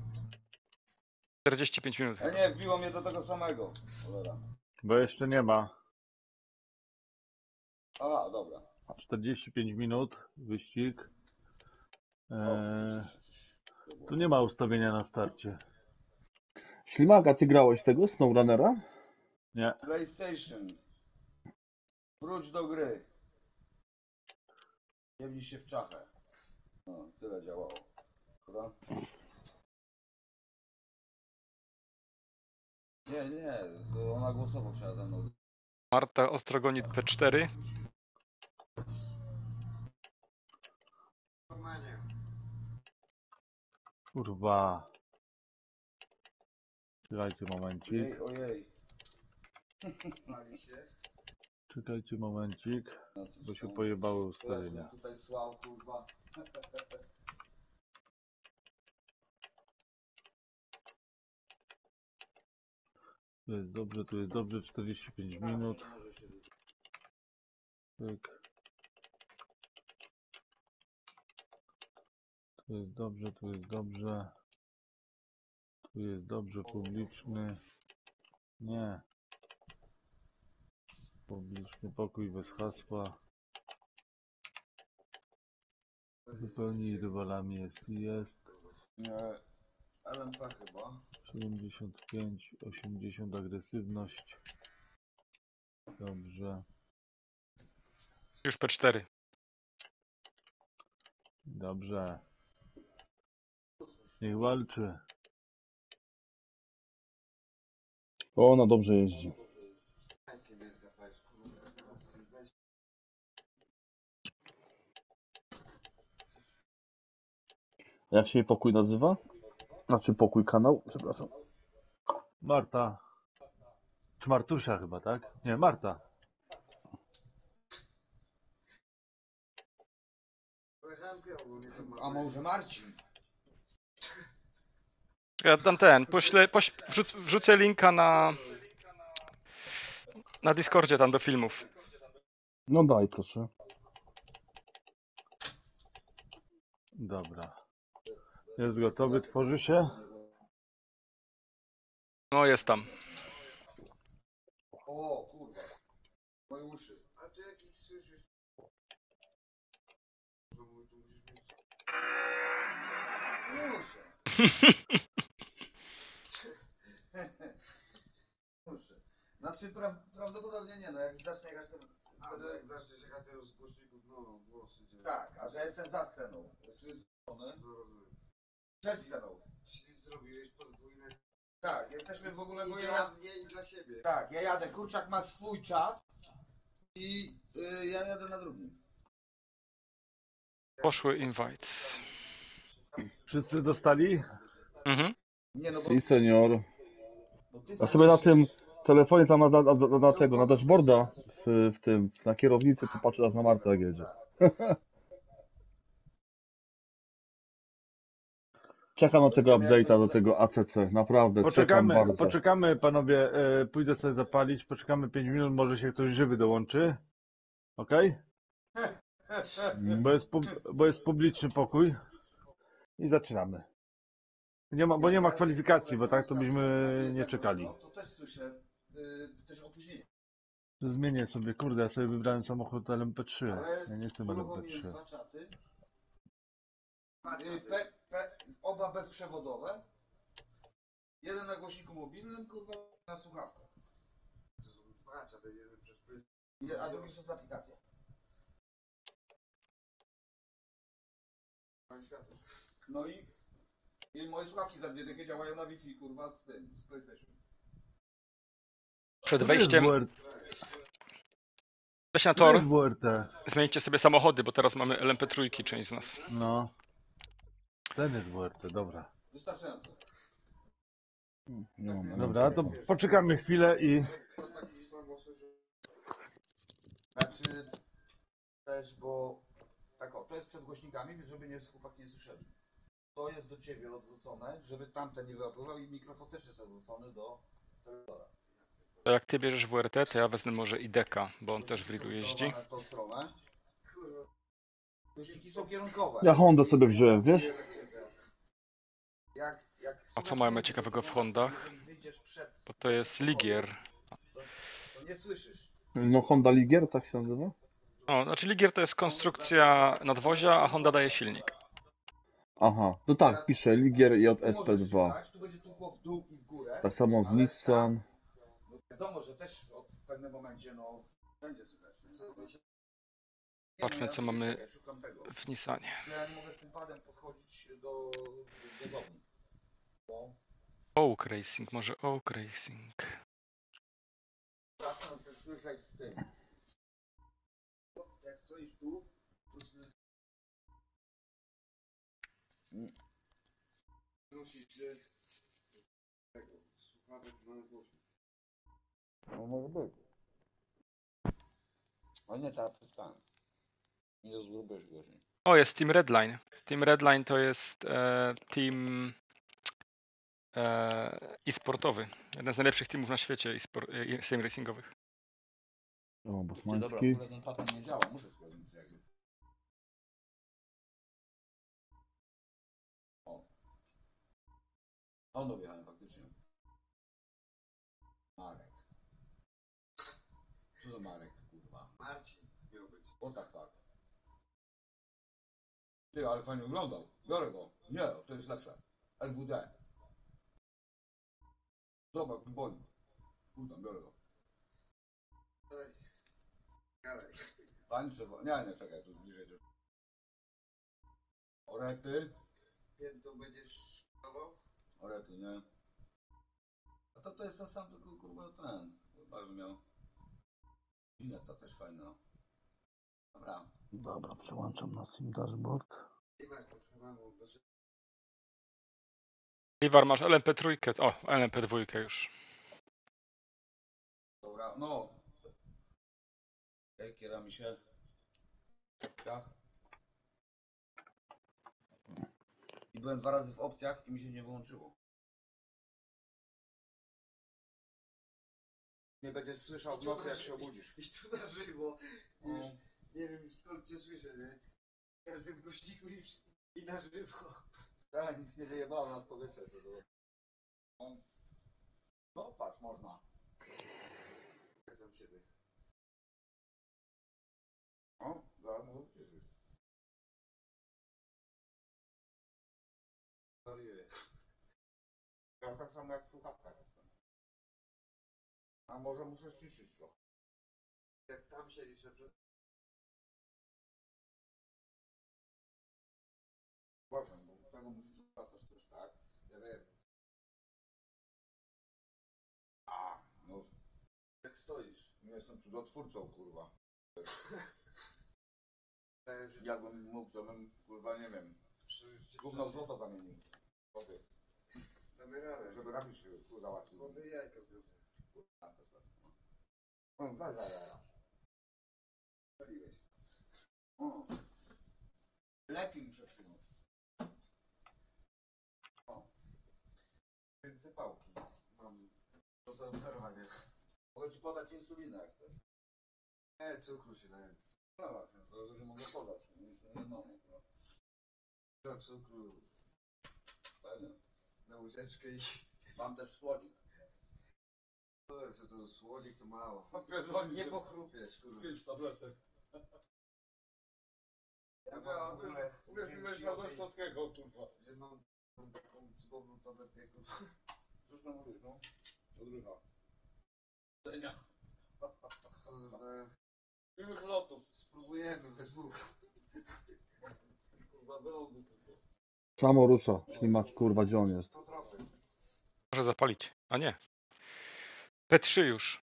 S4: 45 minut.
S2: A nie, wbiło mnie do tego samego. Cholera.
S1: Bo jeszcze nie ma.
S2: Aha, dobra.
S1: 45 minut, wyścig.
S2: O,
S1: Tu nie ma ustawienia na starcie.
S3: Ślimaka, ty grałeś tego, SnowRunnera?
S1: Nie.
S2: PlayStation. Wróć do gry. Jebnij się w czachę. No, tyle działało. Prawda? Nie, to ona głosowo chciała ze mną.
S4: Marta Ostrogonit P4.
S1: Kurwa. Czekajcie momencik.
S2: Ojej.
S1: Czekajcie momencik.
S2: No, coś
S1: Bo się
S2: tam-
S1: pojebały
S2: Ja
S1: ustawienia.
S2: tutaj słał, kurwa.
S1: Tu jest dobrze, 45 minut. Tyk. Tu jest dobrze, tu jest dobrze. Tu jest dobrze, publiczny. Nie. Publiczny pokój bez hasła. Wypełnij rywalami jest.
S2: Nie, LMP chyba.
S1: 75, 80 agresywność. Dobrze.
S4: Już P4.
S1: Dobrze. Niech walczy.
S3: O, ona dobrze jeździ. Jak się jej pokój nazywa? Znaczy pokój, kanał, przepraszam.
S1: Marta. Czy Martusia chyba, tak? Nie, Marta.
S2: A może Marcin?
S4: Ja dam wrzucę linka na Discordzie tam do filmów.
S3: No daj, proszę.
S1: Dobra. Jest gotowy, tworzy się.
S4: No jest tam.
S2: O, kurwa. Moje uszy. A ty jakiś słyszysz? Muszę. Muszę. Znaczy prawdopodobnie nie, no jak zacznę jechać to... Jak zaczniesz jechać to już z głośników, no głosy. Tak, a że ja jestem za sceną. Tu jest sceny. No rozumiem. Przed sceną. Czyli zrobiłeś podwójne... Tak, jesteśmy w ogóle... I dla mnie i dla siebie. Tak, ja jadę. Kurczak ma swój czat i ja jadę na drugim.
S4: Poszły invites.
S1: Wszyscy dostali?
S4: Mhm.
S2: Nie no bo...
S3: Si, senior.
S2: bo ty
S3: Ja sobie na tym telefonie tam na tego, na dashboarda w tym, na kierownicy, to patrzę teraz na Martę jak jedzie. Czekam na tego update'a do tego ACC, naprawdę, czekam bardzo.
S1: Poczekamy panowie, pójdę sobie zapalić, poczekamy 5 minut, może się ktoś żywy dołączy. Okej? Bo jest publiczny pokój. I zaczynamy. Bo nie ma kwalifikacji, bo tak to byśmy nie czekali.
S2: No, to też słyszę, też opóźnienie.
S1: Zmienię sobie, kurde, ja sobie wybrałem samochód LMP3.
S2: Ale
S1: Ja nie chcę
S2: uruchomiłem
S1: LMP3.
S2: dwa czaty. Oba bezprzewodowe. Jeden na głośniku mobilnym, kurwa, na słuchawkach. To są dwa czaty, jeden przez a drugi przez aplikację. No i moje słuchawki za dwie dychy działają na Wi-Fi, kurwa, z tym, z PlayStation.
S4: Przed
S1: To jest
S4: wejściem
S1: WRT.
S4: weź na
S1: To
S4: tor,
S1: jest WRT.
S4: zmieńcie sobie samochody, bo teraz mamy LMP3 część z nas.
S1: No. Ten jest WRT, dobra.
S2: Wystarczająco.
S3: Nie mam
S1: Dobra, to poczekamy chwilę i...
S2: Znaczy też, bo tak o, to jest przed głośnikami, więc żeby nie chłopaki nie słyszeli. To jest do ciebie odwrócone, żeby tamten nie wyłapywał i mikrofon też jest odwrócony do telewizora.
S4: To jak ty bierzesz WRT, to ja wezmę może IDK, bo on też w Rilu jeździ.
S2: W tą stronę. Głośniki są kierunkowe.
S3: Ja Hondę sobie wziąłem, wiesz?
S2: Jak
S4: A co mamy ciekawego w Hondach?
S2: jeżeli wyjdziesz przed,
S4: Bo to jest Ligier.
S2: to nie słyszysz.
S3: No Honda Ligier, tak się nazywa?
S4: No, znaczy Ligier to jest konstrukcja nadwozia, a Honda daje silnik.
S3: Aha, no tak, pisze Ligier
S2: Tu możesz
S3: JSP2.
S2: słuchać, tu będzie tłukło w dół i w górę.
S3: Tak samo z
S2: ale
S3: Nissan.
S2: No wiadomo, że też w pewnym momencie no będzie słychać. Nie?
S4: Zobaczmy, co mamy
S2: Czekaj, szukam tego.
S4: w Nissanie.
S2: Ja nie mogę z tym padem podchodzić do biegowni.
S4: Oak Racing, może Oak Racing.
S2: Czasem to słyszeć z tym. Jak stoisz tu, to nosisz tego, słuchawek na głośnik. No może być. Ale nie teraz przestałem. Nie rozgrubiesz głośnik.
S4: O, jest Team Redline. Team Redline to jest team e-sportowy. Jeden z najlepszych teamów na świecie sim racingowych.
S3: O,
S2: Dobra, w
S3: Bosmański.
S2: ogóle ten patent nie działa, muszę sprawdzić jakby. O. No wjechałem faktycznie. Marek. Co za Marek, kurwa? Marcin miał być. O tak, tak. Ty, ale fajnie wyglądał. Biorę go. Nie, to jest lepsze. LWD. Zobacz, boli. Kurwa, biorę go. Fajnie trzeba. Nie, czekaj, tu bliżej. Orety. Piętą będziesz szkował? Orety, nie. A to jest ten sam, tylko kurwa ten. Bardzo miał. Gineta też fajna. Dobra.
S3: Dobra, przełączam na Sim Dashboard.
S4: Iwar, masz LMP3. O, LMP2 już.
S2: Dobra, no. Kiera mi się. Tak. I byłem 2 razy w opcjach i mi się nie wyłączyło. Nie będziesz słyszał w nocy, jak się obudzisz.
S5: I tu na żywo.
S2: No.
S5: Nie wiem skąd cię słyszę, nie? W każdym głośniku i na żywo.
S2: Tak, nic nie wyjebało nas powietrze. To było. No patrz, można.
S5: Zgadzam siebie.
S2: O, zaraz może przyjrzeć.
S5: Wariuję.
S2: Ja tak samo jak w słuchawkach jestem. A może muszę ściszyć to.
S5: Jak tam siedzisz, że przed...
S2: Uważam, bo tego musisz wracać też, tak?
S5: Ja wiem.
S2: A, no.
S5: Jak stoisz.
S2: Nie jestem cudotwórcą, kurwa.
S5: Tak, że
S2: Jakbym mógł, to bym, kurwa, nie wiem, gówno w złoto zamienił. Wody.
S5: damy radę.
S2: Żeby rafić się załatwił.
S5: Złote jajko wiozę.
S2: O, daj.
S5: Paliłeś.
S2: O. Lepiej mi przetrzymać. O.
S5: Ręce pałki. Mam do zaoferowania.
S2: Mogę ci podać insulinę, jak chcesz.
S5: Nie, cukru się daje.
S2: No właśnie, to że mogę podać. Nie mam.
S5: Do cukru
S2: Pewnie.
S5: na łyżeczkę i...
S2: Mam też słodzik.
S5: O, co to słodzik, to mało.
S2: Pierdolnik,
S5: Nie
S2: że-
S5: pochrupiesz, kurwa.
S2: 5 tabletek.
S5: Ja mam w ogóle...
S2: Uwierz mi, weź na coś słodkiego, kurwa.
S5: Że mam taką cudowną tabletkę, kurwa.
S2: Cóż to mówisz, no? Odrycha. Denia.
S5: Kurwa.
S2: Już lotów.
S5: Spróbujemy we dwóch.
S2: Kurwa, byłoby tylko.
S3: Samo rusza, ślimacz, kurwa, gdzie on jest?
S5: To trochę.
S4: Może zapalić. A nie. P3 już.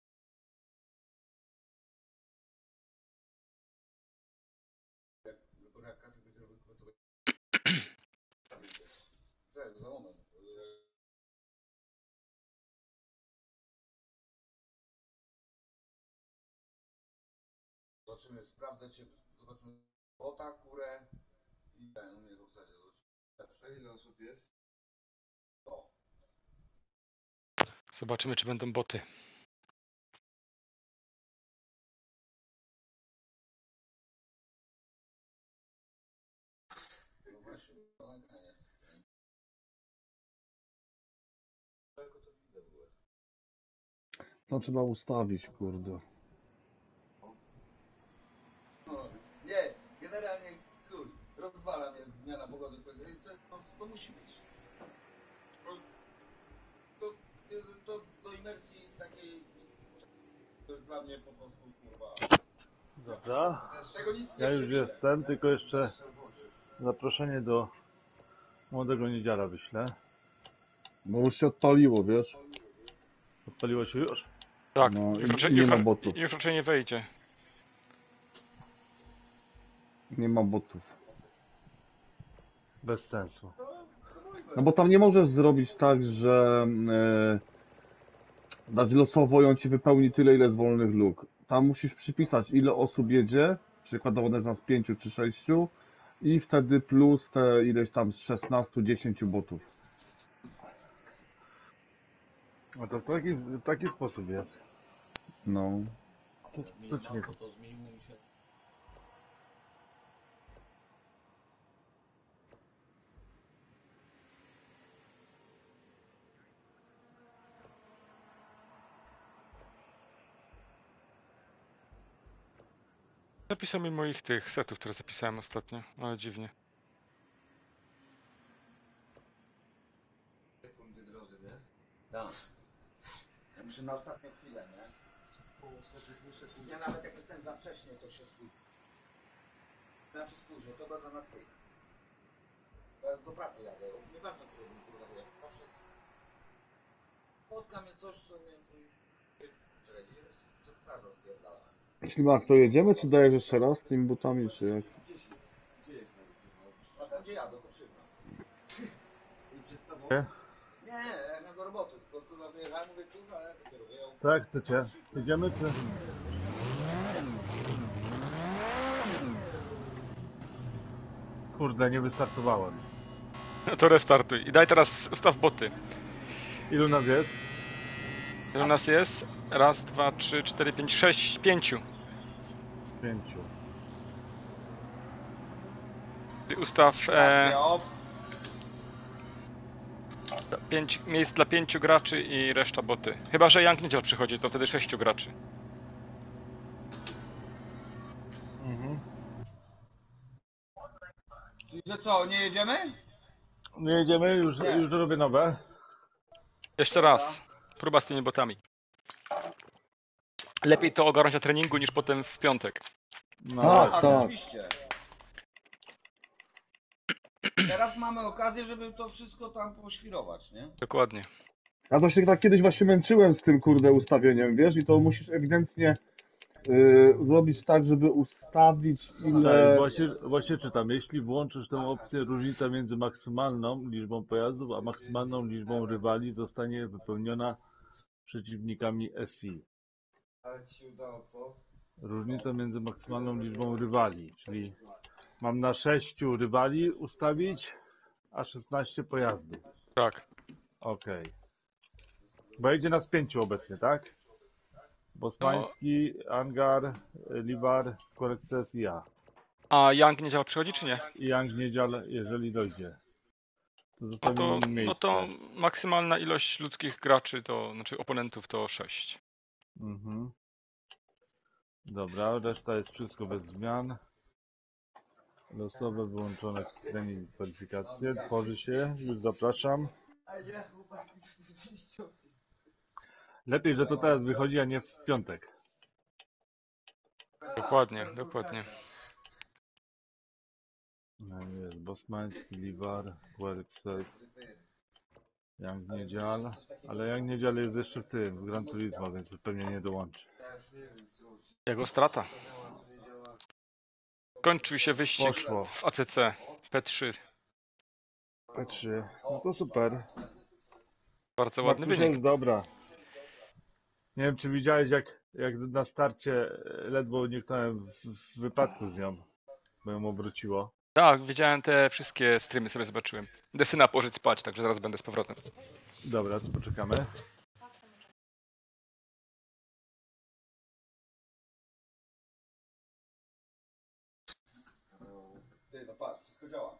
S2: Jak kafe będzie robił, to... Cześć, za moment.
S5: zobaczymy, sprawdzę cię, zobaczymy kota, kurę i ten u mnie w obsadzie. Ile osób jest? O.
S4: Zobaczymy, czy będą boty.
S5: No właśnie, to nagranie. Tylko to widzę w ogóle.
S3: To trzeba ustawić, kurde.
S5: No, nie, generalnie chuj, rozwala mnie zmiana pogody. To musi być. To do imersji takiej to jest dla mnie po prostu kurwa.
S1: Dobra.
S5: Z tego nic nie
S1: Ja już
S5: przewidzę.
S1: jestem, tylko jeszcze zaproszenie do młodego niedziela wyślę.
S3: No już się odpaliło, wiesz?
S1: Odpaliło się już?
S4: Tak,
S3: No,
S4: już,
S3: nie ma botów.
S4: już raczej nie wejdzie.
S3: Nie ma botów.
S1: Bez sensu.
S3: No bo tam nie możesz zrobić tak, że dać losowo i on ci wypełni tyle, ile jest wolnych luk. Tam musisz przypisać, ile osób jedzie, przykładowo na nas 5 czy 6 i wtedy plus te ileś tam z 16-10 botów.
S1: A to w taki sposób jest.
S3: No.
S1: Co ci nie
S5: To zmieniło mi się.
S4: Zapisał mi moich tych setów, które zapisałem ostatnio, ale dziwnie.
S5: Sekundy drodzy, nie? Tak. Ja muszę na ostatnią chwilę, nie? Ja nawet jak jestem za wcześnie, to się spóźnię. Znaczy spóźnię, to będę na styk. Ja do pracy jadę, nieważne, który bym kurwa wyjechał. Zawsze spotka mnie coś, co mnie... Czekaj, gdzie jest? Przed strażą spierdalałem.
S3: Ślimak, to jedziemy, czy dajesz jeszcze raz tymi butami, czy jak?
S5: Gdzie jest? A tam gdzie jadę, to szybko. I przed tobą?
S1: Nie?
S5: Nie, ja do roboty, tylko kurwa wyjechałem, mówię kurwa, ja dopiero wyjął.
S1: Tak, chcecie? Idziemy czy? Kurde, nie wystartowałem.
S4: No to restartuj. I daj teraz, ustaw boty.
S1: Ilu nas jest?
S4: Ile nas jest? Raz, dwa, trzy, cztery, pięć, sześć, pięciu.
S1: 5.
S4: Ty ustaw
S5: Stacja,
S4: 5 miejsc dla 5 graczy i reszta boty. Chyba że Young Niedziel przychodzi, to wtedy 6 graczy.
S1: Mhm.
S5: Czyli że co, nie jedziemy?
S1: Nie jedziemy,
S5: Nie.
S1: już robię nowe.
S4: Jeszcze raz. Próba z tymi botami. Lepiej to ogarnąć na treningu niż potem w piątek.
S1: No,
S3: Tak,
S1: właśnie.
S3: tak.
S5: Oczywiście. Teraz mamy okazję, żeby to wszystko tam poświrować, nie?
S4: Dokładnie.
S3: Ja to się tak kiedyś właśnie męczyłem z tym, kurde, ustawieniem, wiesz? I to musisz ewidentnie zrobić tak, żeby ustawić
S1: Tak,
S3: ile...
S1: właśnie czytam. Jeśli włączysz tę opcję, różnica między maksymalną liczbą pojazdów a maksymalną liczbą rywali zostanie wypełniona przeciwnikami SI.
S5: Ale ci się udało, co?
S1: Różnica między maksymalną liczbą rywali, czyli mam na 6 rywali ustawić, a 16 pojazdów.
S4: Tak.
S1: Okej. Bo jedzie nas 5 obecnie, tak? Bosmański, Angar, Livar, Korekces i ja.
S4: A Young Niedziel przychodzi czy nie?
S1: I Young Niedzial, jeżeli dojdzie. To
S4: No
S1: zostawimy
S4: to,
S1: mu miejsce.
S4: no to maksymalna ilość ludzkich graczy, to znaczy oponentów to 6.
S1: Mhm. Dobra, reszta jest wszystko bez zmian. Losowe wyłączone trening i kwalifikacje. Tworzy się, już zapraszam.
S5: A ja chłopaki, rzeczywiście.
S4: Dokładnie,
S1: Lepiej, że to teraz wychodzi, a nie w piątek.
S4: dokładnie.
S1: No jest Bosmański, Livar, Querxes, Young Niedzial. Ale Young Niedzial jest jeszcze w tym, w Gran Turismo, więc pewnie nie dołączy.
S4: Jego strata. Kończył się wyścig
S1: Poszło.
S4: w ACC P3.
S1: P3. No to super.
S4: Bardzo ładny
S1: Markusza
S4: wynik.
S1: jest dobra. Nie wiem, czy widziałeś, jak na starcie ledwo uniknąłem w wypadku z nią, bo ją obróciło.
S4: Tak, widziałem te wszystkie streamy, sobie zobaczyłem. Idę syna położyć spać, także zaraz będę z powrotem.
S1: Dobra, to poczekamy.
S5: Ty, no patrz, wszystko działa.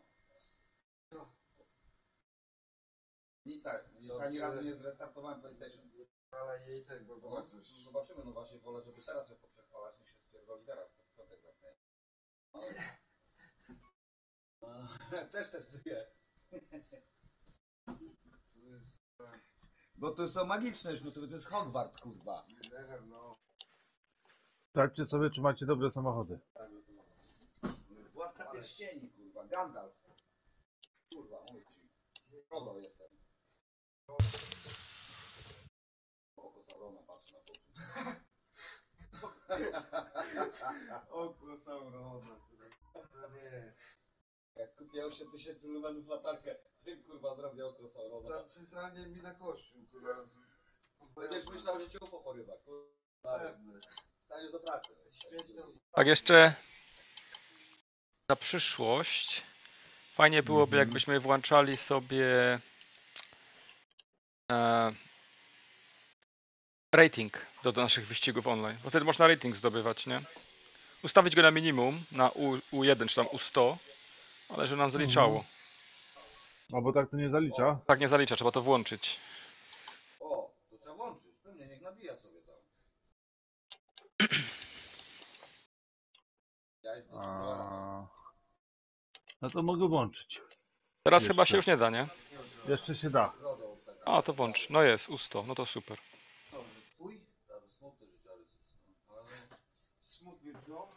S5: Nic ani razu nie zrestartowałem PlayStation.
S6: Ale jej tego
S5: No, zobaczymy, no właśnie wolę, żeby teraz ją poprzechwalać, niż się spierdoli teraz, to w piątek zamknę. No, też testuję. Bo to są magiczne już, no to jest Hogwart, kurwa.
S6: no.
S1: Sprawdźcie sobie, czy macie dobre samochody.
S5: Władca pierścieni, kurwa, Gandalf. Kurwa, mówię ci. Frodo jestem. Oko Saurona patrzę na poczuł.
S6: Oko Saurona, kurwa. Nie.
S5: Jak kupię 8000 lumenów latarkę, tym kurwa zrobię oko Saurona.
S6: Tam centralnie mi na kościół, kurwa.
S5: Będziesz myślał, że cię UFO porywa, kurwa.
S6: Pewne.
S5: Staniesz do pracy.
S6: Śmieć tam.
S4: Tak jeszcze na przyszłość fajnie byłoby, jakbyśmy włączali sobie rating do naszych wyścigów online, bo wtedy można rating zdobywać, nie? Ustawić go na minimum, na U1 czy tam U100, ale że nam zaliczało.
S1: A bo tak to nie zalicza.
S4: Tak nie zalicza, trzeba to włączyć.
S5: O, to trzeba włączyć. Pewnie, niech nabija sobie tam. Ja jestem
S1: A... No to mogę włączyć.
S4: Teraz
S1: Jeszcze.
S4: chyba się już nie da, nie?
S1: Jeszcze się da.
S5: Frodo, taka.
S4: A, to włącz. No jest, U100, no to super.
S5: Twój? To smutny życiorys. Ale
S6: Smutny brzuch.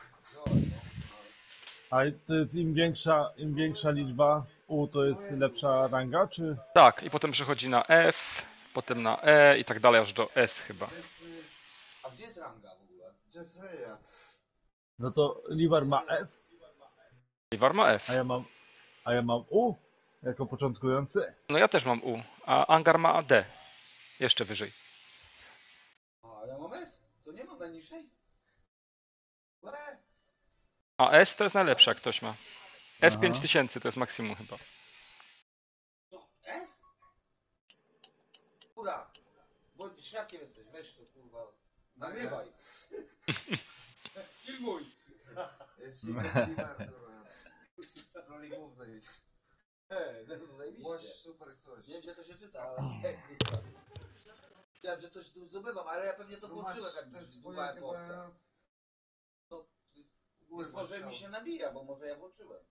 S1: A to jest im większa liczba U, to jest lepsza ranga, czy?
S4: Tak, i potem przechodzi na F, potem na E i tak dalej, aż do S chyba.
S5: A gdzie jest ranga w ogóle?
S6: Jeffreya.
S1: No to Livar ma F,
S4: Iwar ma F.
S1: a ja mam U jako początkujący.
S4: No ja też mam U, a Angar ma D. Jeszcze wyżej.
S5: A ja mam S? To nie mam najniższej? Łe.
S4: A S to jest najlepsze, jak ktoś ma. S
S1: Aha.
S4: 5000 to jest maksimum chyba.
S5: No, S? Kurwa, bo świadkiem jesteś, weź to kurwa, nagrywaj. Filmuj.
S6: Jest silny kurwa. W roli głównej.
S5: No to
S6: Łoś
S5: zajebiście.
S6: super ktoś.
S5: Nie wiem, gdzie to się czyta, ale kurwa. Chciałem, że coś tu zdobywam, ale ja pewnie to
S6: No
S5: włączyłem,
S6: masz
S5: jak
S6: też swoje
S5: zbudowałem chłopca.
S6: chyba...
S5: No,
S6: Góry
S5: Więc może mi się nabija, bo może ja włączyłem.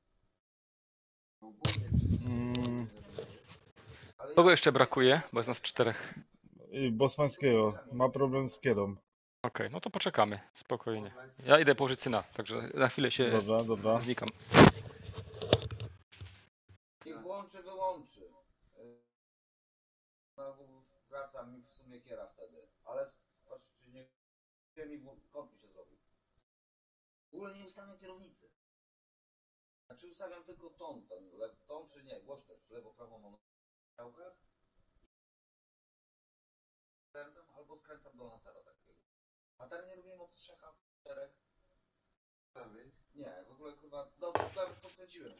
S5: Ale
S4: Kogo jeszcze brakuje? Bo jest nas 4.
S1: I Bosmańskiego. Ma problem z kierą.
S4: Okej, no to poczekamy. Spokojnie. Ja idę położyć syna, także na chwilę się
S1: Dobra, dobra.
S4: znikam.
S5: niech włączy, wyłączy. Znowu wraca mi w sumie kiera wtedy. Ale patrzcie, nie mi kąt mi się zrobił. W ogóle nie ustawiam kierownicy. Znaczy ustawiam tylko ton, ton czy nie, głośność, lewo, prawo mam na strzałkach. Skręcam albo skręcam do lasera takiego. A teraz nie robiłem od 3 a 4. Nie, w ogóle kurwa, no nawet podkręciłem.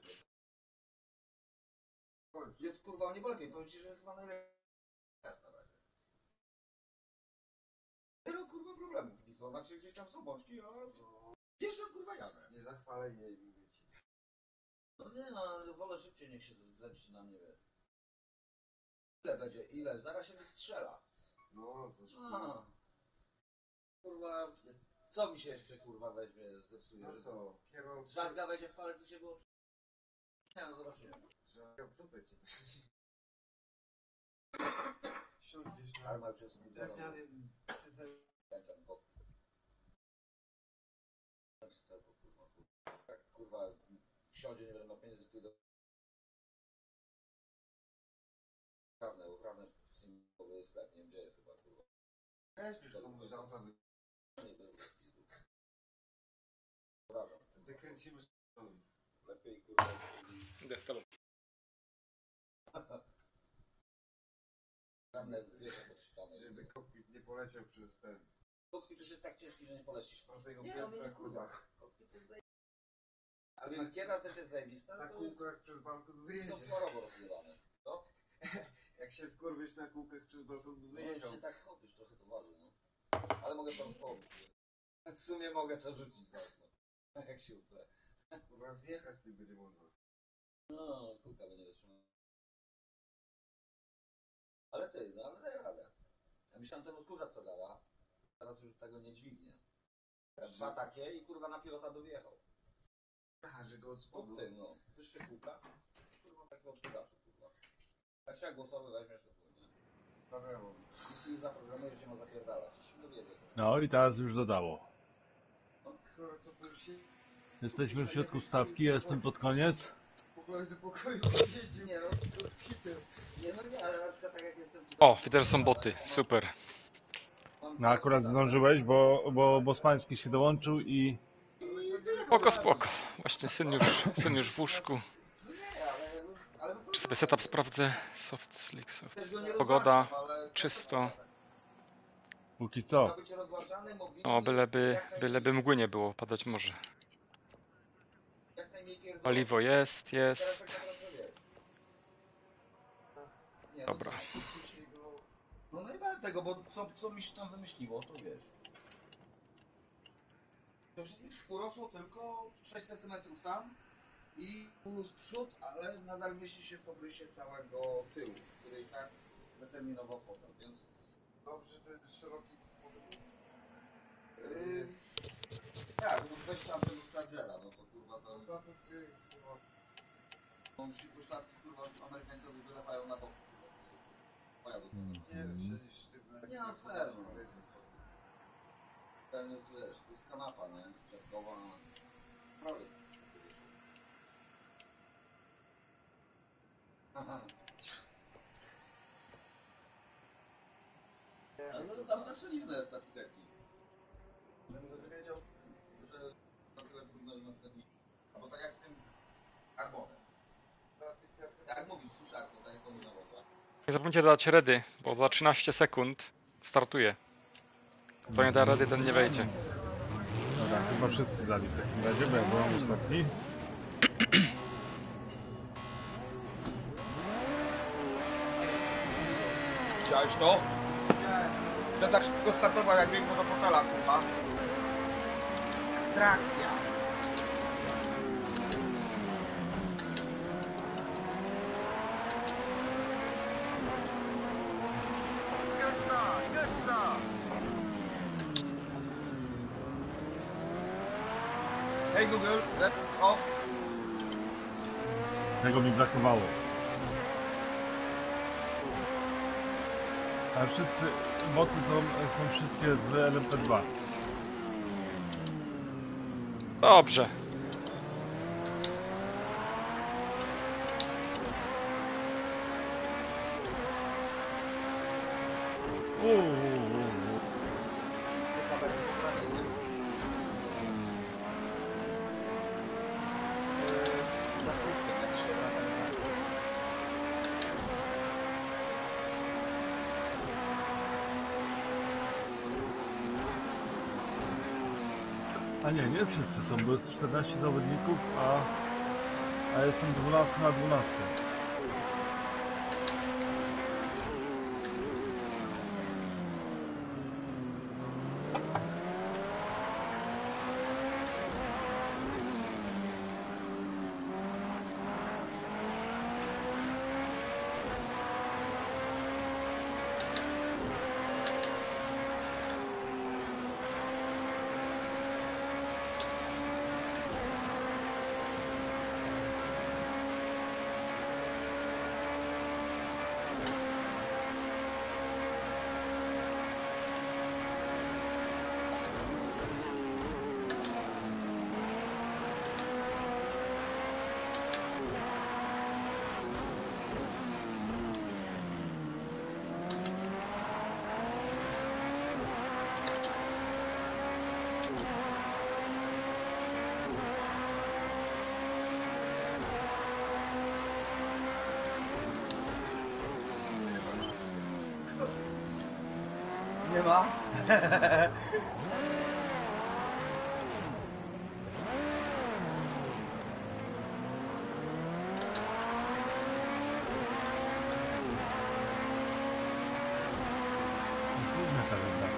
S5: Jest kurwa nie lepiej, powiem ci, że jest chyba najlepiej na razie. Tyle kurwa problemów nie są, znaczy gdzieś tam są bączki, ale gdzieś tam kurwa jadę.
S6: Nie zachwalaj jej, mówię ci.
S5: No nie no, ale wolę szybciej niech się zemści na mnie, wiesz. Ile będzie, ile? Zaraz się wystrzela.
S6: No, to
S5: A, kurwa, co mi się jeszcze kurwa weźmie, zepsuje?
S6: no co? Kierowca...
S5: Drzazga wejdzie w palec, to się było... Nie no, zobaczymy.
S6: Trzeba w dupę cię. Siądziesz na...
S5: Ale ma już jest budzona.
S6: Drewnianym krzesełku.
S5: Tam go. Znaczy co to kurwa, tak kurwa, siądzie, nie wiem, ma pieniędzy, pójdę. Prawne w Singapurze sklep, nie wiem gdzie jest chyba kurwa.
S6: Weźmiesz komuś za osoby.
S5: Nie wiem, prawda.
S6: Wykręcimy stąd.
S5: Lepiej kurwa.
S4: Idę z tobą.
S5: Żadne zwierzę pod ścianę.
S6: Żeby kokpit nie poleciał przez ten...
S5: Kokpit już jest tak ciężki, że nie polecisz.
S6: Masz tego
S5: Nie, on mnie
S6: piętra,
S5: nie
S6: kurwa.
S5: kurwa. Kokpit jest ale markiera też jest zajebista,
S6: Na
S5: to jest
S6: kółkach przez balkon wyjedzie.
S5: software'owo rozgrywane.
S6: Jak się wkurwisz na kółkach przez balkon
S5: No
S6: wyjedzie.
S5: jeszcze tak chodzisz, trochę to waży, no. Ale mogę to rozpocząć. W sumie mogę to rzucić z okna. Jak się uda.
S6: Kurwa, zjechać ty będzie można.
S5: No, kółka będzie wytrzymała. Ale ty, no ale daję radę. Ja myślałem, ten odkurzacz co gada. Teraz już tego nie dźwignie. Dwa takie i kurwa na pilota by wjechał.
S6: Aha, że go od
S5: Pod
S6: spodu.
S5: tym, no. Wyższe kółka. Kurwa takiego odkurzaczu, kurwa. Jak się głosowy weźmiesz, to płynie.
S6: Dobra,
S5: Jeśli zaprogramujesz, się ma zapierdalać. Jeśli nie wiedzie.
S1: No i teraz już dodało.
S6: kurwa, to bym się
S1: Jesteśmy w środku stawki, ja jestem pod koniec.
S6: pokoju do pokoju jeździł.
S5: Nie no, nie no nie, ale na przykład tak jak jestem tutaj.
S4: O, widzę, że są boty. Super.
S1: No akurat zdążyłeś, bo Bosmański się dołączył i...
S4: Spoko, spoko. Właśnie syn już w łóżku. Czy sobie setup sprawdzę? Soft slick, soft. Pogoda, czysto.
S1: Póki co.
S4: O, byleby mgły nie było, padać może. Paliwo jest. Dobra.
S5: No najbardziej tego, bo co mi się tam wymyśliło, to wiesz. To wszystkim urosło tylko 6 cm tam i plus przód, ale nadal mieści się w obrysie całego tyłu, który i tak determinował fotel, więc...
S6: Dobrze, że to jest szeroki
S5: tak, no weź tam tego Chargera, no to kurwa to...
S6: No to ty, kurwa.
S5: On się pośladki kurwa Amerykańcowi wylewają na bok. Moja dupa.
S6: Nie, siedzisz ty
S5: Nie, no fair, no. Ten jest, wiesz, to jest kanapa, nie? Dziadkowa. Prawie. Aha. Ale no tam zawsze liczne te pizeki. Żebym wiedział, że na tyle trudno na ten... Albo tak jak z tym Arbonem. Tak jak mówisz, suszarką, tak jak kombinował, tak?
S4: Nie zapomnijcie dać ready, bo za 13 sekund startuje. Kto nie da rady, ten nie wejdzie.
S1: Dobra, chyba wszyscy dali w takim razie, bo ja byłem ostatni.
S2: Widziałeś to? To tak szybko startował, jak biegł do fotela, kurwa. Trakcja. Hej Google, off.
S1: Tego mi brakowało. A wszyscy boty są wszystkie z LMP2.
S4: Dobrze.
S1: A nie wszyscy są, bo jest 14 zawodników, a jestem 12 na 12.
S2: Nie ma?
S1: Trudna ta renda.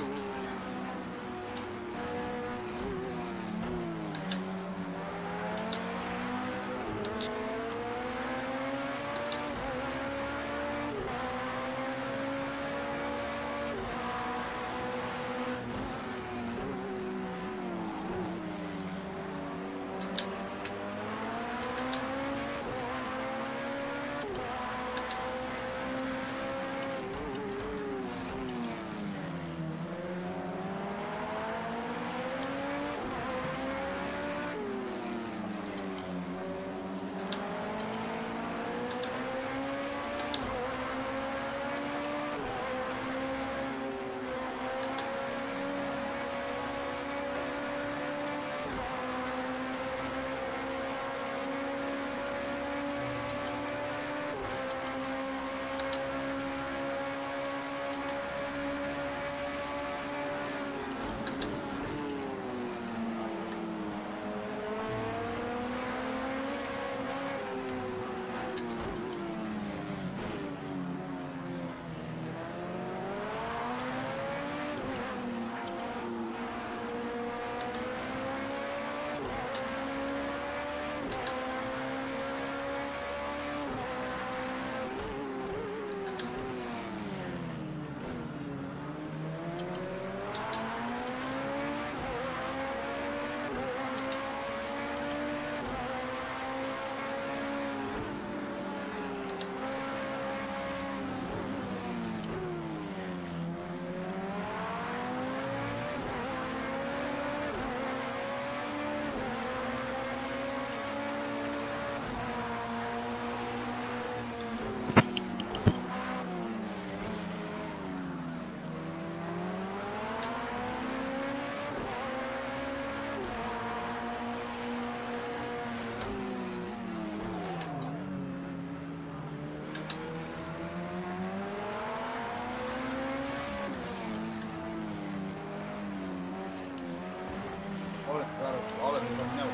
S2: Ale mnie zamknęło.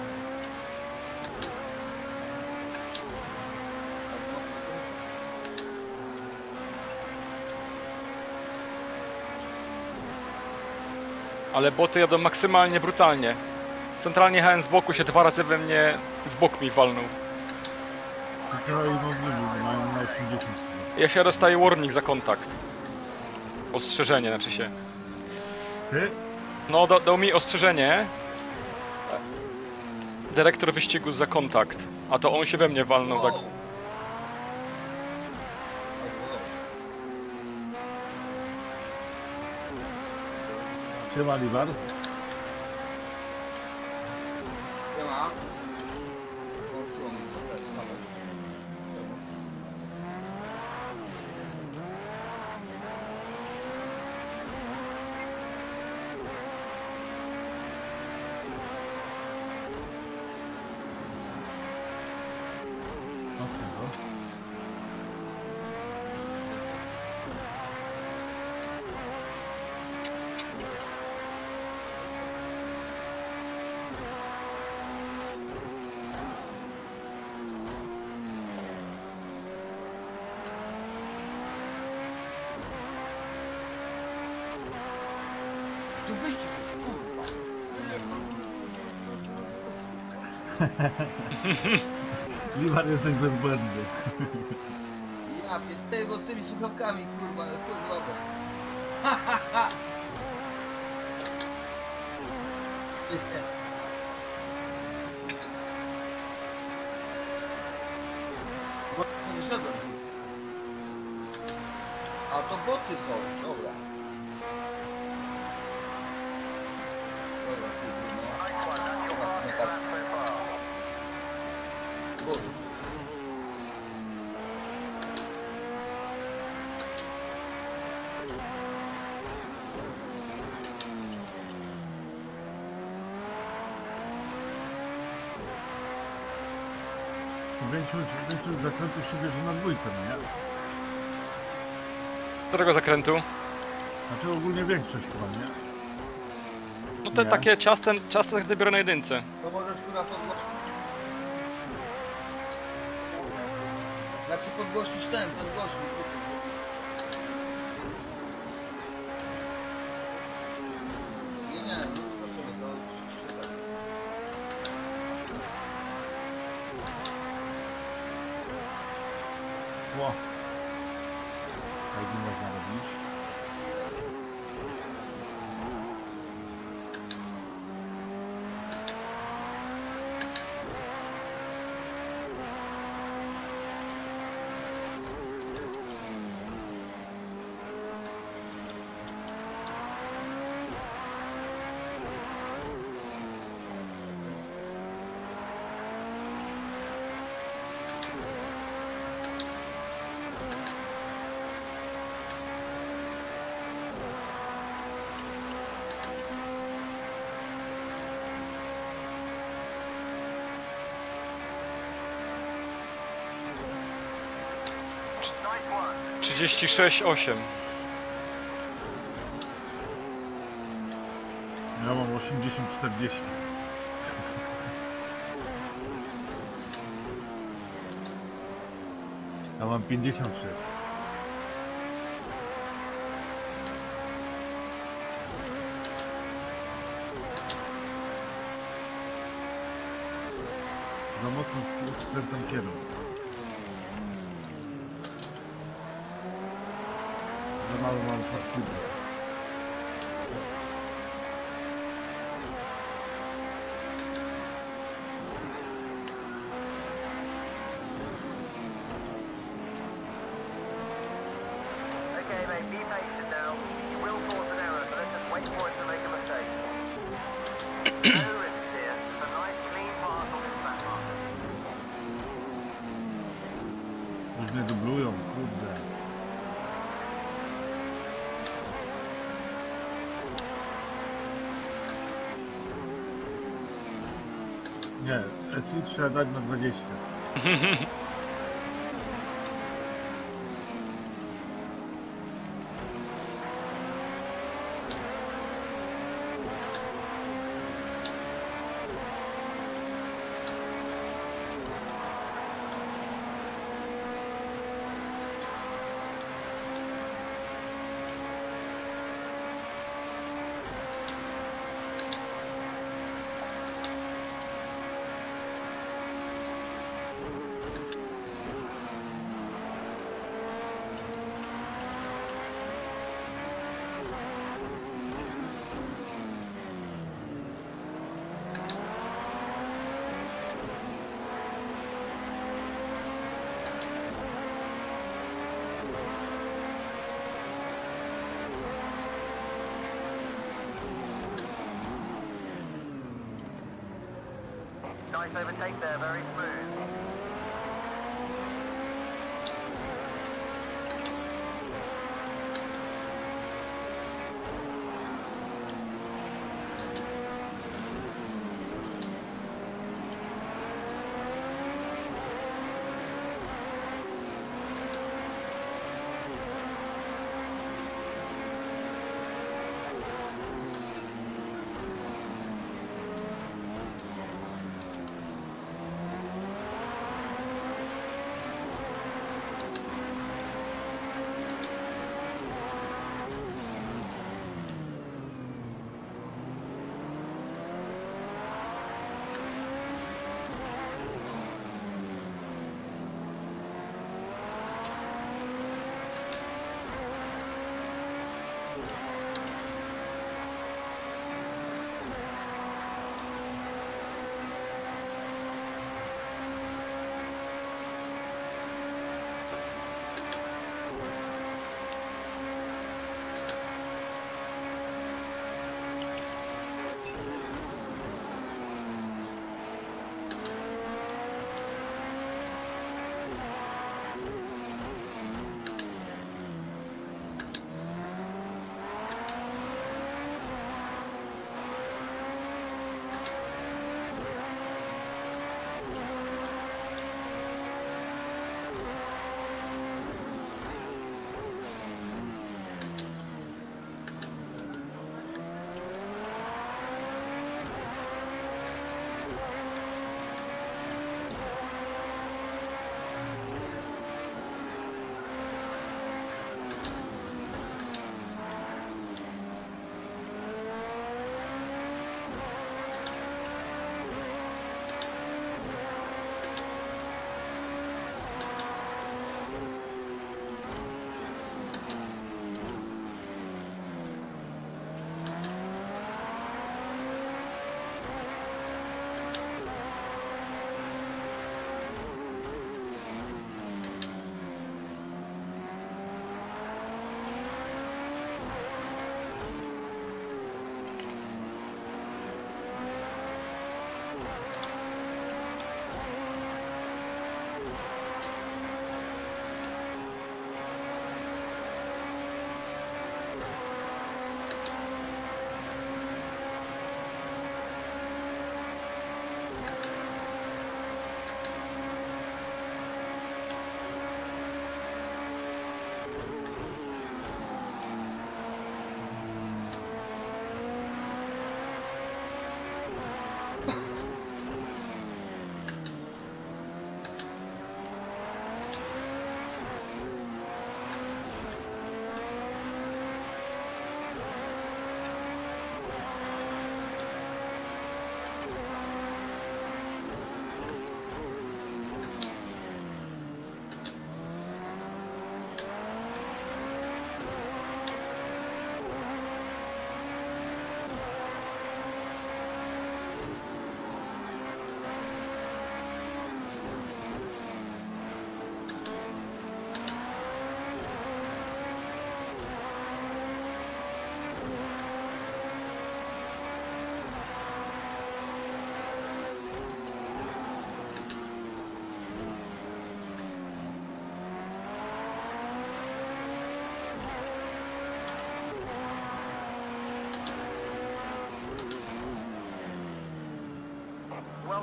S4: Ale boty jadą maksymalnie brutalnie. Centralnie jechałem z boku, się 2 razy we mnie w bok mi walnął.
S1: Trochę i możliwe, bo mają na 80.
S4: Ja się dostaję warning za kontakt. Ostrzeżenie, znaczy się.
S1: Ty?
S4: No, dał mi ostrzeżenie. Dyrektor wyścigu za kontakt. A to on się we mnie walnął tak.
S1: Siema, Libar.
S2: Nie ma? Włączyło mi to też, nawet. Tu wyjdź, kurwa.
S1: Libar jesteś bezbłędny.
S2: Ja tego z tymi słuchawkami, kurwa, ale to jest dobre. Nie wyszedłem. A to boty są, dobra. Dobra, kurwa, nie tak. Boty.
S1: Większość zakrętów się bierze na dwójkę, no nie?
S4: Którego zakrętu?
S1: Znaczy ogólnie większość chyba, nie?
S4: No te
S1: Nie.
S4: takie ciaste jak biorę na jedynce.
S2: To możesz kurwa podgłosić. Znaczy podgłosić ten głośnik. Nie, no proszę, to oczywiście tak.
S1: Ło. Tak nie można robić.
S7: Nice one.
S4: 36,8.
S1: Ja mam 80-40. Ja mam 56. Za mocno skręcam kierunek. Za mało mam faktury.
S7: Okay, mate, be patient now. You will cause an error, so let's just wait for it to make a mistake. No risk here. It's a nice clean pass on this back mark.
S1: Już mnie dublują, kurde. Nie, SI trzeba dać na 20.
S7: Nice overtake there, very smooth.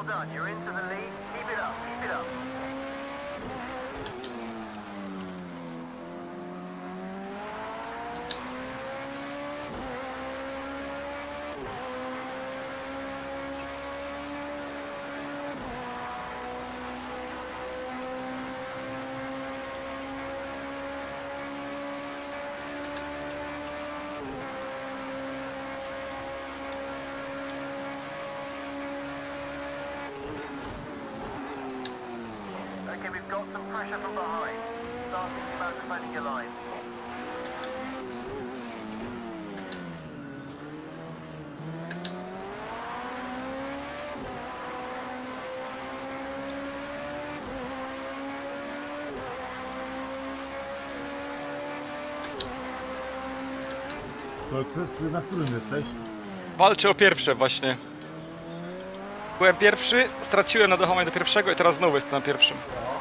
S7: done. You're into the lead. Keep it up. Keep it up. Okay, we've got some pressure from behind. Start thinking about defending your line.
S1: Kolces, ty na którym jesteś?
S4: Walczę o pierwsze właśnie. Byłem pierwszy, straciłem na dochowanie do pierwszego i teraz znowu jestem na pierwszym.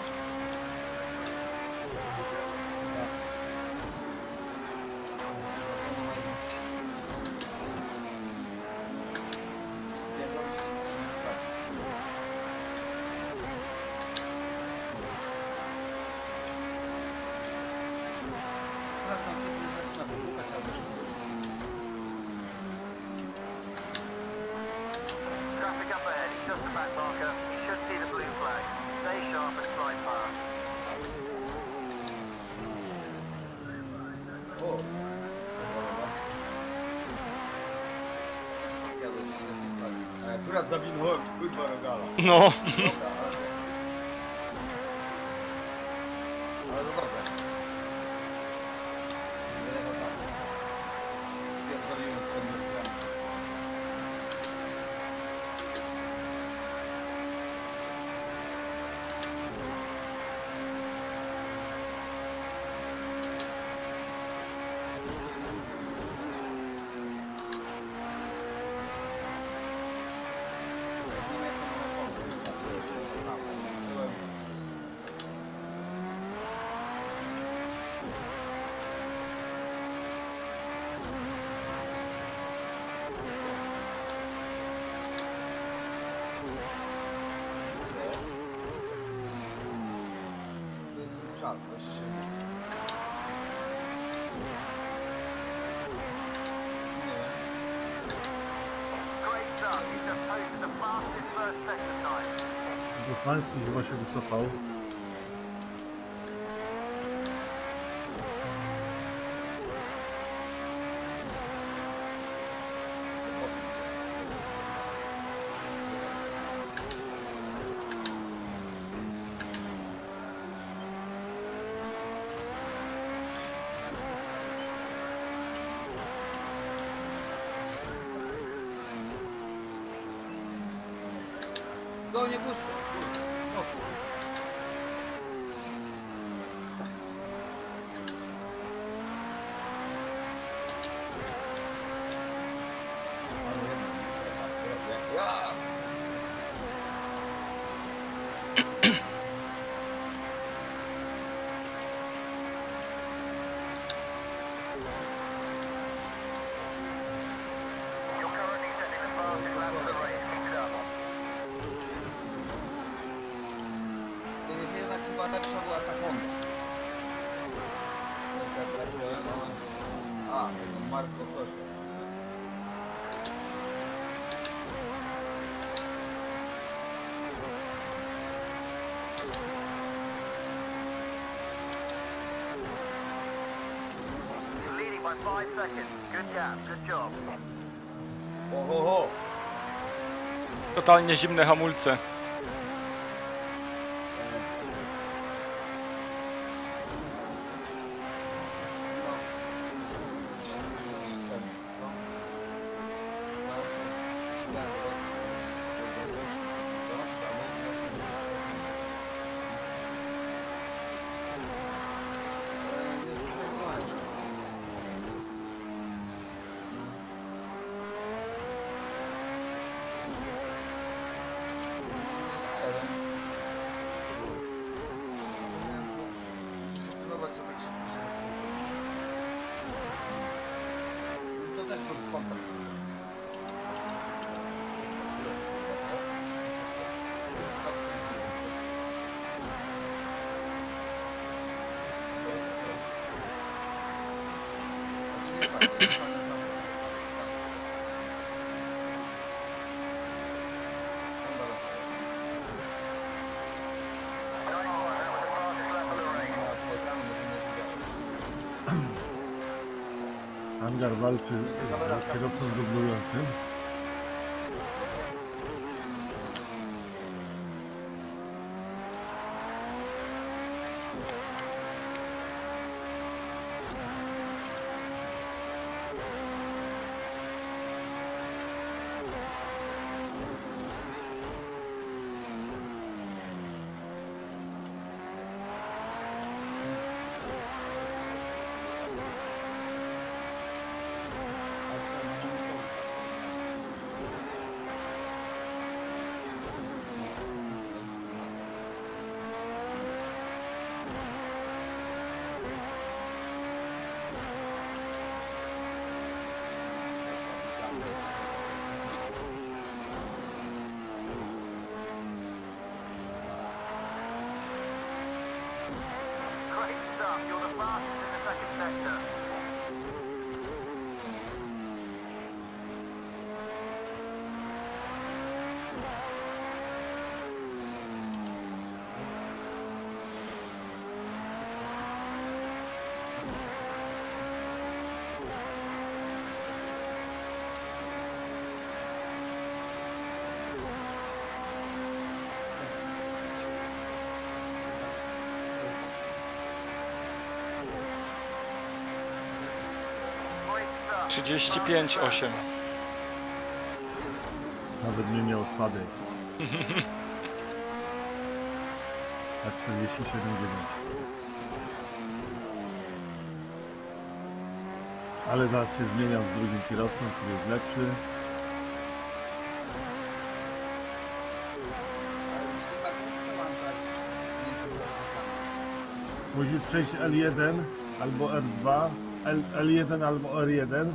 S7: Traffic up ahead. He's just the back marker. You should see the blue flag. Stay sharp and slide past.
S6: Akurat zawinąłem, kurwa rogala.
S4: No.
S6: Ale to dobra. Pierdoliłem z tym myślami. To jest czas, właściwie.
S7: Great start. You've just posted the fastest first sector time.
S1: Duchański chyba się wycofał.
S6: Go nie puszczę, kurwa. No kurwa. Ja!
S7: You're currently setting the fastest lap of the race. Keep it up.
S6: To jest jednak chyba lepsza była ta Honda. Tak trafiłem, a, to Marko coś.
S7: You're leading by 5 seconds. Good gap. Good job.
S6: Ohoho!
S4: Totalnie zimne hamulce.
S6: Zobacz, co tak się pisze. To też pod spontem.
S1: Hangar walczy z kierowcą dublującym.
S7: Great stuff. You're the fastest in the second sector. Great stuff.
S4: 35,8.
S1: Nawet mnie nie odpadek. A 47,9. Ale zaraz się zmieniam z drugim kierowcą, który jest lepszy. Musisz przejść L1 albo R2, L1 albo R1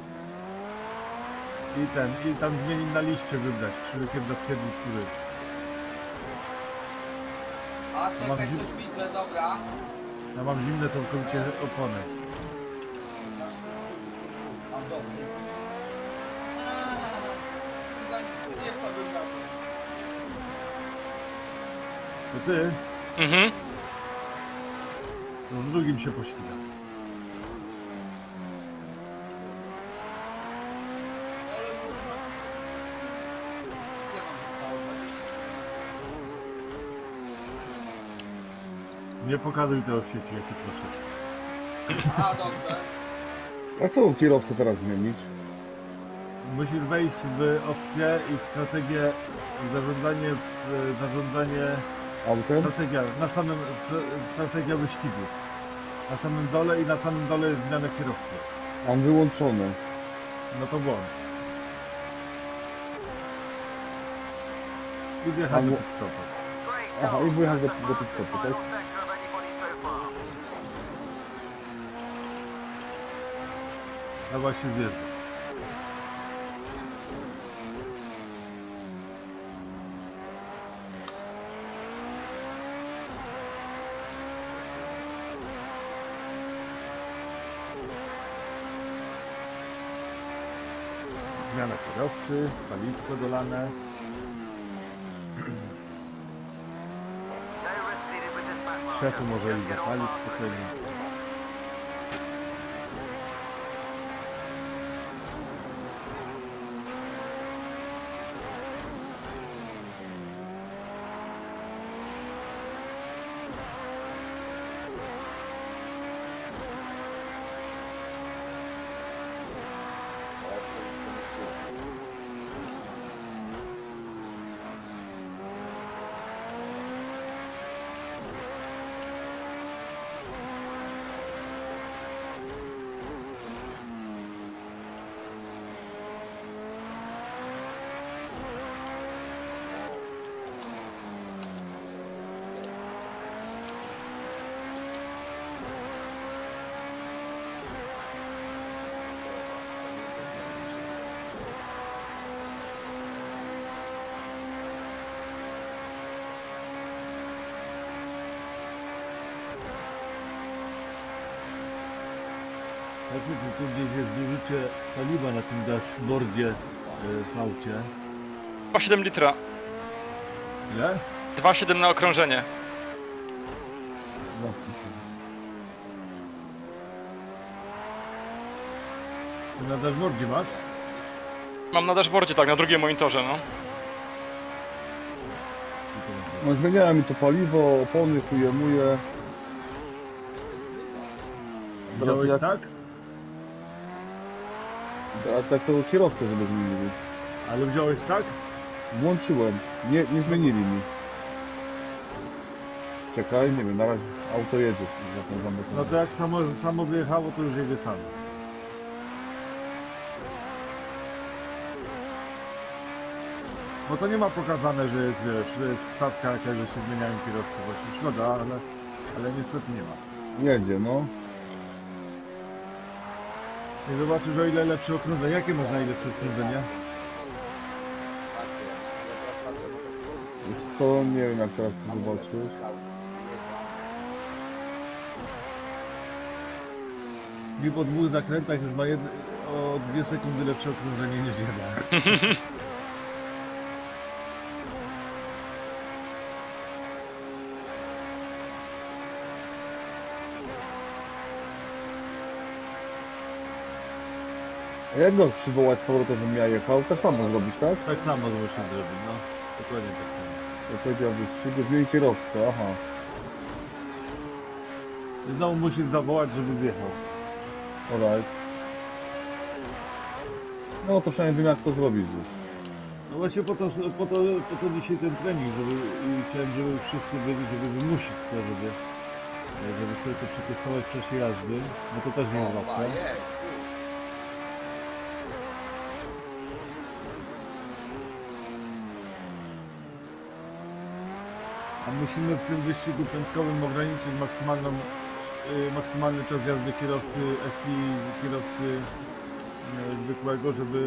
S1: i tam zmienić na liście wybrać, krzyżykiem do stwierdzić, który.
S2: A czekaj, coś widzę, dobra.
S1: Ja mam zimne całkowicie opony.
S2: A dobrze. Nie wpadłem na to.
S1: To ty,
S4: Mhm.
S1: to w drugim się pościga.
S2: Ale kurwa. Nie mam zostało 20.
S1: Nie pokazuj tego w sieci, ja cię proszę.
S2: A dobrze.
S3: A co kierowcę teraz zmienić?
S1: Musisz wejść w opcję i strategię, zarządzanie,
S3: Autem?
S1: strategia, strategia wyścigu. Na samym dole i na samym dole jest zmiana kierowcy.
S3: Mam wyłączone.
S1: No to włącz. I wjechać do
S3: Albo-
S1: pit-stopu.
S7: Great
S3: Aha,
S7: goal.
S3: i wyjechać do
S7: That's the
S3: pit-stopu,
S7: final
S3: tak?
S7: sector of anybody so far.
S1: A właśnie zjeżdża. Zmiana kierowcy, paliwko dolane.
S7: No risk needed with this back marker.
S1: Szefu może
S7: Just
S1: i
S7: get on
S1: zapalić
S7: mark.
S1: spokojnie. niestety tu gdzieś jest zużycie paliwa na tym dashboardzie w aucie.
S4: 2,7 litra.
S1: Ile?
S4: 2,7 na okrążenie.
S1: Ty na dashboardzie masz?
S4: Mam na dashboardzie, tak, na drugim monitorze, no.
S3: No zmieniałem mi to paliwo, opony, chujemuje.
S1: Wziąłeś
S3: jak-
S1: tak?
S3: A tak to kierowcę, żeby zmienili.
S1: Ale wziąłeś tak?
S3: Włączyłem, nie zmienili mi. Czekaj, nie wiem, na razie auto jedzie.
S1: No to jak samo wyjechało, to już jedzie samo. Bo to nie ma pokazane, że jest, wiesz, że jest stawka jakaś, że się zmieniają kierowcy. Właśnie szkoda, ale niestety nie ma.
S3: Jedzie, no.
S1: I zobaczysz, o ile lepsze okrążenie. Jakie masz najlepsze okrążenie?
S3: Już to nie wiem, jak teraz to zobaczysz.
S1: Mi po 2 zakrętach już ma o 2 sekundy lepsze okrążenie niż jedna.
S3: A jak go przywołać z powrotem, żebym ja jechał? Tak samo zrobić, tak?
S1: Tak samo właśnie zrobi, no. Dokładnie tak samo.
S3: To powiedział wyścigu, zmieni kierowcę, aha.
S1: I znowu musisz zawołać, żeby zjechał.
S3: Alright. No to przynajmniej wiem, jak to zrobić już.
S1: No właśnie po to dzisiaj ten trening, i chciałem, żeby wszyscy byli, żeby wymusić to, żeby sobie to przetestować w czasie jazdy, no to też nie jest łatwe. A musimy w tym wyścigu piątkowym ograniczyć maksymalny czas jazdy kierowcy SI, kierowcy zwykłego, żeby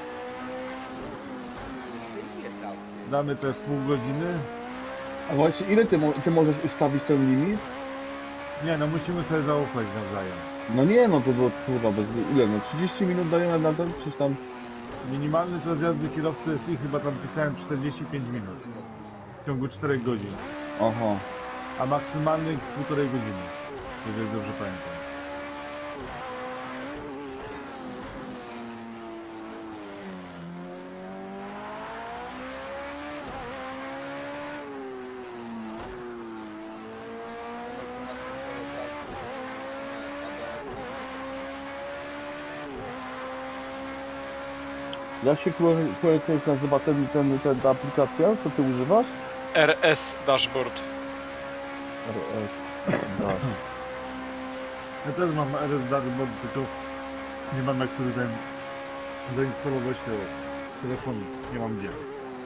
S1: damy te pół godziny.
S3: A właśnie, ile ty możesz ustawić ten limit?
S1: Nie no, musimy sobie zaufać nawzajem.
S3: No nie, no to do kurwa, bez ile, no 30 minut dajemy na ten, czy tam...
S1: Minimalny czas jazdy kierowcy SI chyba tam pisałem 45 minut. W ciągu 4 godzin.
S3: Aha.
S1: A maksymalny 1,5 godziny. Jeżeli dobrze pamiętam.
S3: Jak się to nazywa ta aplikacja, co ty używasz?
S4: RS Dashboard.
S3: RS. Tak.
S1: Ja też mam RS Dashboard, tylko nie mam jak sobie ten zainstalować telefonu. Nie mam gdzie.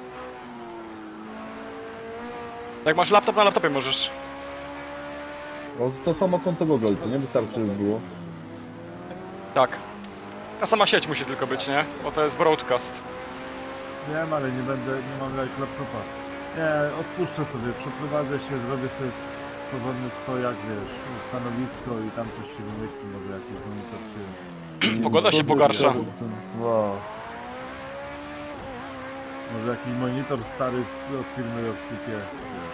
S4: Jak masz laptop, na laptopie możesz.
S3: No, to samo konto Google, to nie wystarczy, żeby było.
S4: Tak. Ta sama sieć musi tylko być, nie? Bo to jest broadcast.
S1: Wiem, ale nie mam jak laptopa. Nie, odpuszczę sobie, przeprowadzę się, zrobię sobie porządny stojak, wiesz, stanowisko i tam coś się wymyśli, może jakiś monitor czy...
S4: Pogoda się pogarsza.
S3: Wow.
S1: Może jakiś monitor stary od firmy rozsypie, wiesz.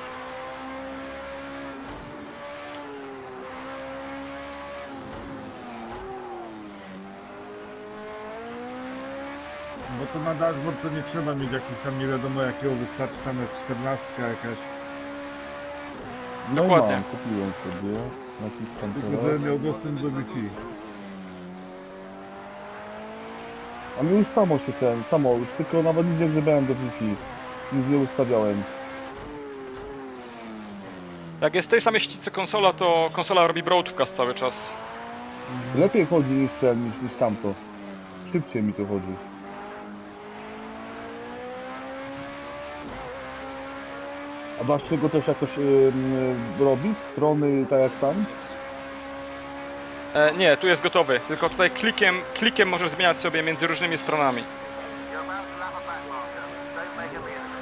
S1: Bo to na dashboard to nie trzeba mieć jakiś tam nie wiadomo jakiego, wystarczy tam jak 14 jakaś.
S3: No
S4: Dokładnie.
S3: mam, kupiłem sobie. Naciskam
S1: Tylko
S3: teraz.
S1: żeby miał dostęp do Wi-Fi.
S3: A mi już samo, już tylko nawet nic nie grzebałem do Wi-Fi. Nic nie ustawiałem.
S4: Jak jest tej samej sieci co konsola, to konsola robi broadcast cały czas.
S3: Lepiej chodzi niż tamto. Szybciej mi to chodzi. A dasz tego też jakoś robić? Strony tak jak tam?
S4: Nie, tu jest gotowy. Tylko tutaj klikiem możesz zmieniać sobie między różnymi stronami.
S7: You're about to lap a back marker. Don't make a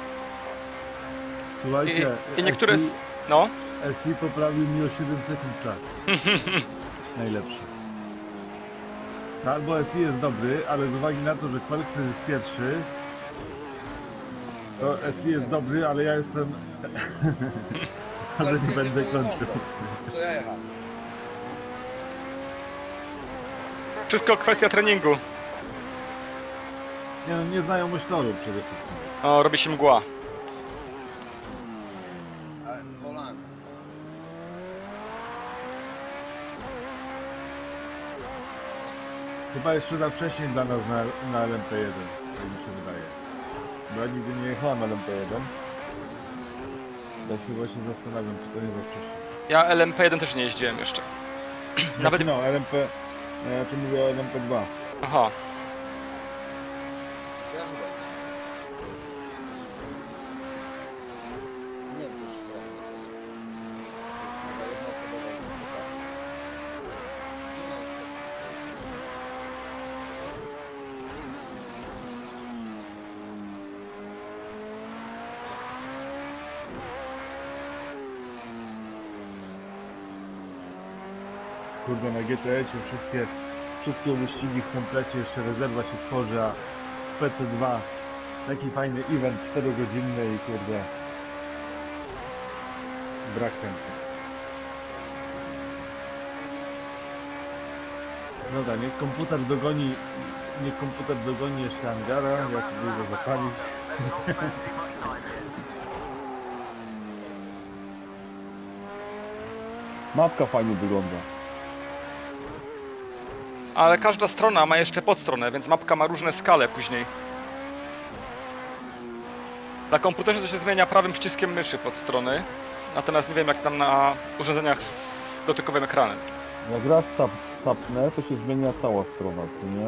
S7: me
S1: Słuchajcie,
S4: I niektóre... No.
S1: SI poprawił mi o 7 sekund czas. Najlepszy. No, albo SI jest dobry, ale z uwagi na to, że Qualxen jest pierwszy, to SI jest dobry, ale ja jestem... ale nie będę kończył.
S2: To ja jechałem.
S4: Wszystko kwestia treningu.
S1: Nie no, nieznajomość toru przede wszystkim.
S4: O, robi się mgła.
S2: Ale Polanka.
S1: Chyba jeszcze za wcześnie dla nas na LMP1, tak mi się wydaje. Bo ja nigdy nie jechałem na LMP1. Ja się właśnie zastanawiam, czy to nie za wcześnie.
S4: Ja LMP1 też nie jeździłem jeszcze. Nawet...
S1: No, LMP... Ja tu mówię o LMP2.
S4: Aha.
S2: Ja chyba. Nie, to już trochę. Chyba jednoosobowo nie potrafię.
S1: Kurde, na GTS-ie wszystkie wyścigi w komplecie, jeszcze rezerwa się tworzy, a w PC2 taki fajny event 4-godzinny i kurde, brak chęci. Dobra, niech komputer dogoni jeszcze Angara, ja sobie go zapalić.
S7: They will not spend too much time here.
S3: Mapka fajnie wygląda.
S4: Ale każda strona ma jeszcze podstronę, więc mapka ma różne skale później. Na komputerze to się zmienia prawym przyciskiem myszy pod strony, natomiast nie wiem jak tam na urządzeniach z dotykowym ekranem.
S3: Jak raz tapnę, to się zmienia cała strona, co nie?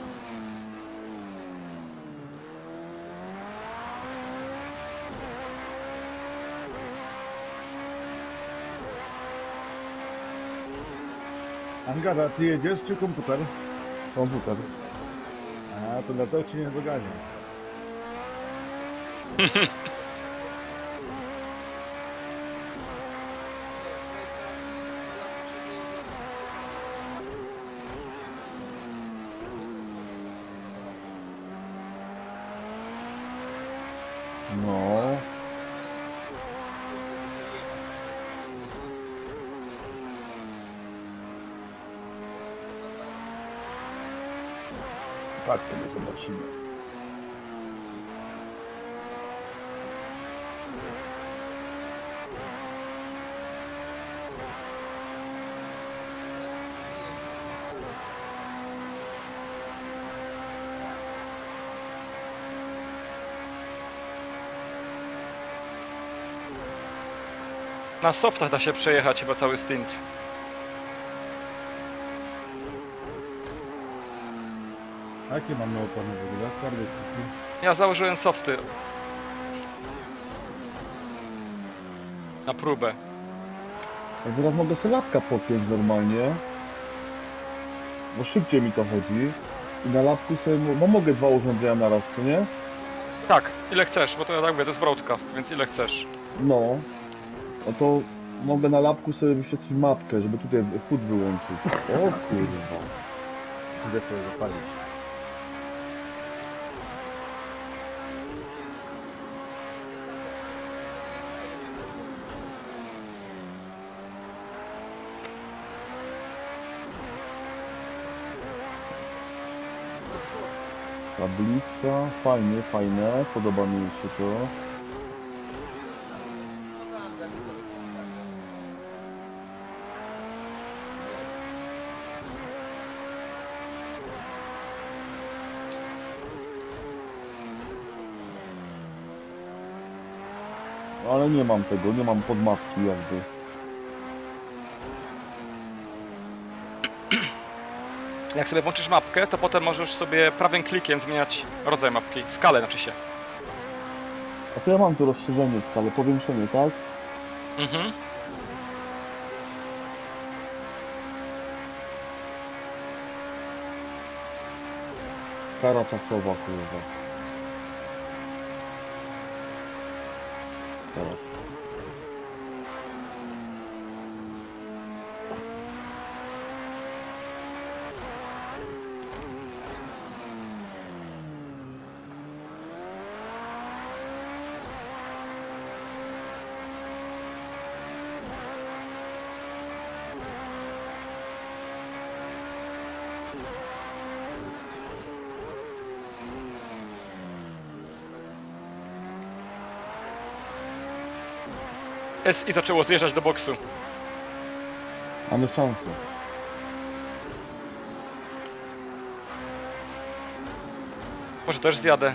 S1: Angara, ty jedziesz czy komputer?
S3: Komputer.
S1: A, to dlatego cię nie dogania.
S3: No. Tak, to zobaczymy.
S4: Na softach da się przejechać chyba cały stint.
S1: Jakie mamy opony w ogóle? Twarde sztuki.
S4: Ja założyłem softy. Na próbę.
S3: Ja teraz mogę sobie lapka podpiąć normalnie. Bo szybciej mi to chodzi. I na lapku sobie, no mogę dwa urządzenia na raz, co nie?
S4: Tak, ile chcesz, bo to ja tak mówię, to jest broadcast, więc ile chcesz.
S3: No. No to mogę na lapku sobie wyświetlić mapkę, żeby tutaj HUD wyłączyć. O kurwa.
S1: Idę sobie zapalić.
S3: Tablica, fajnie, fajne, podoba mi się to. Ale nie mam tego, nie mam podmapki jakby.
S4: Jak sobie włączysz mapkę, to potem możesz sobie prawym klikiem zmieniać rodzaj mapki, skalę znaczy się.
S3: A to ja mam tu rozszerzenie skale, powiększenie, tak?
S4: Mhm.
S3: Kara czasowa, kurwa. Teraz.
S4: SI zaczęło zjeżdżać do boksu.
S3: Mamy szansę.
S4: Może też zjadę.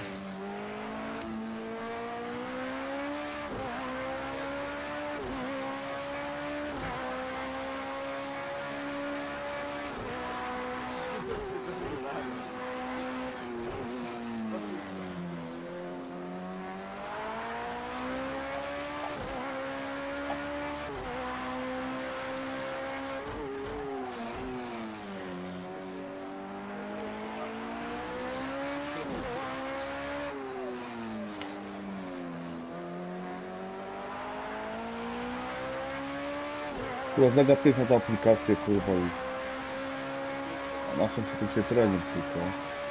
S3: Kurwa, negatywna ta aplikacja, kurwa i... A naszym się trening tylko.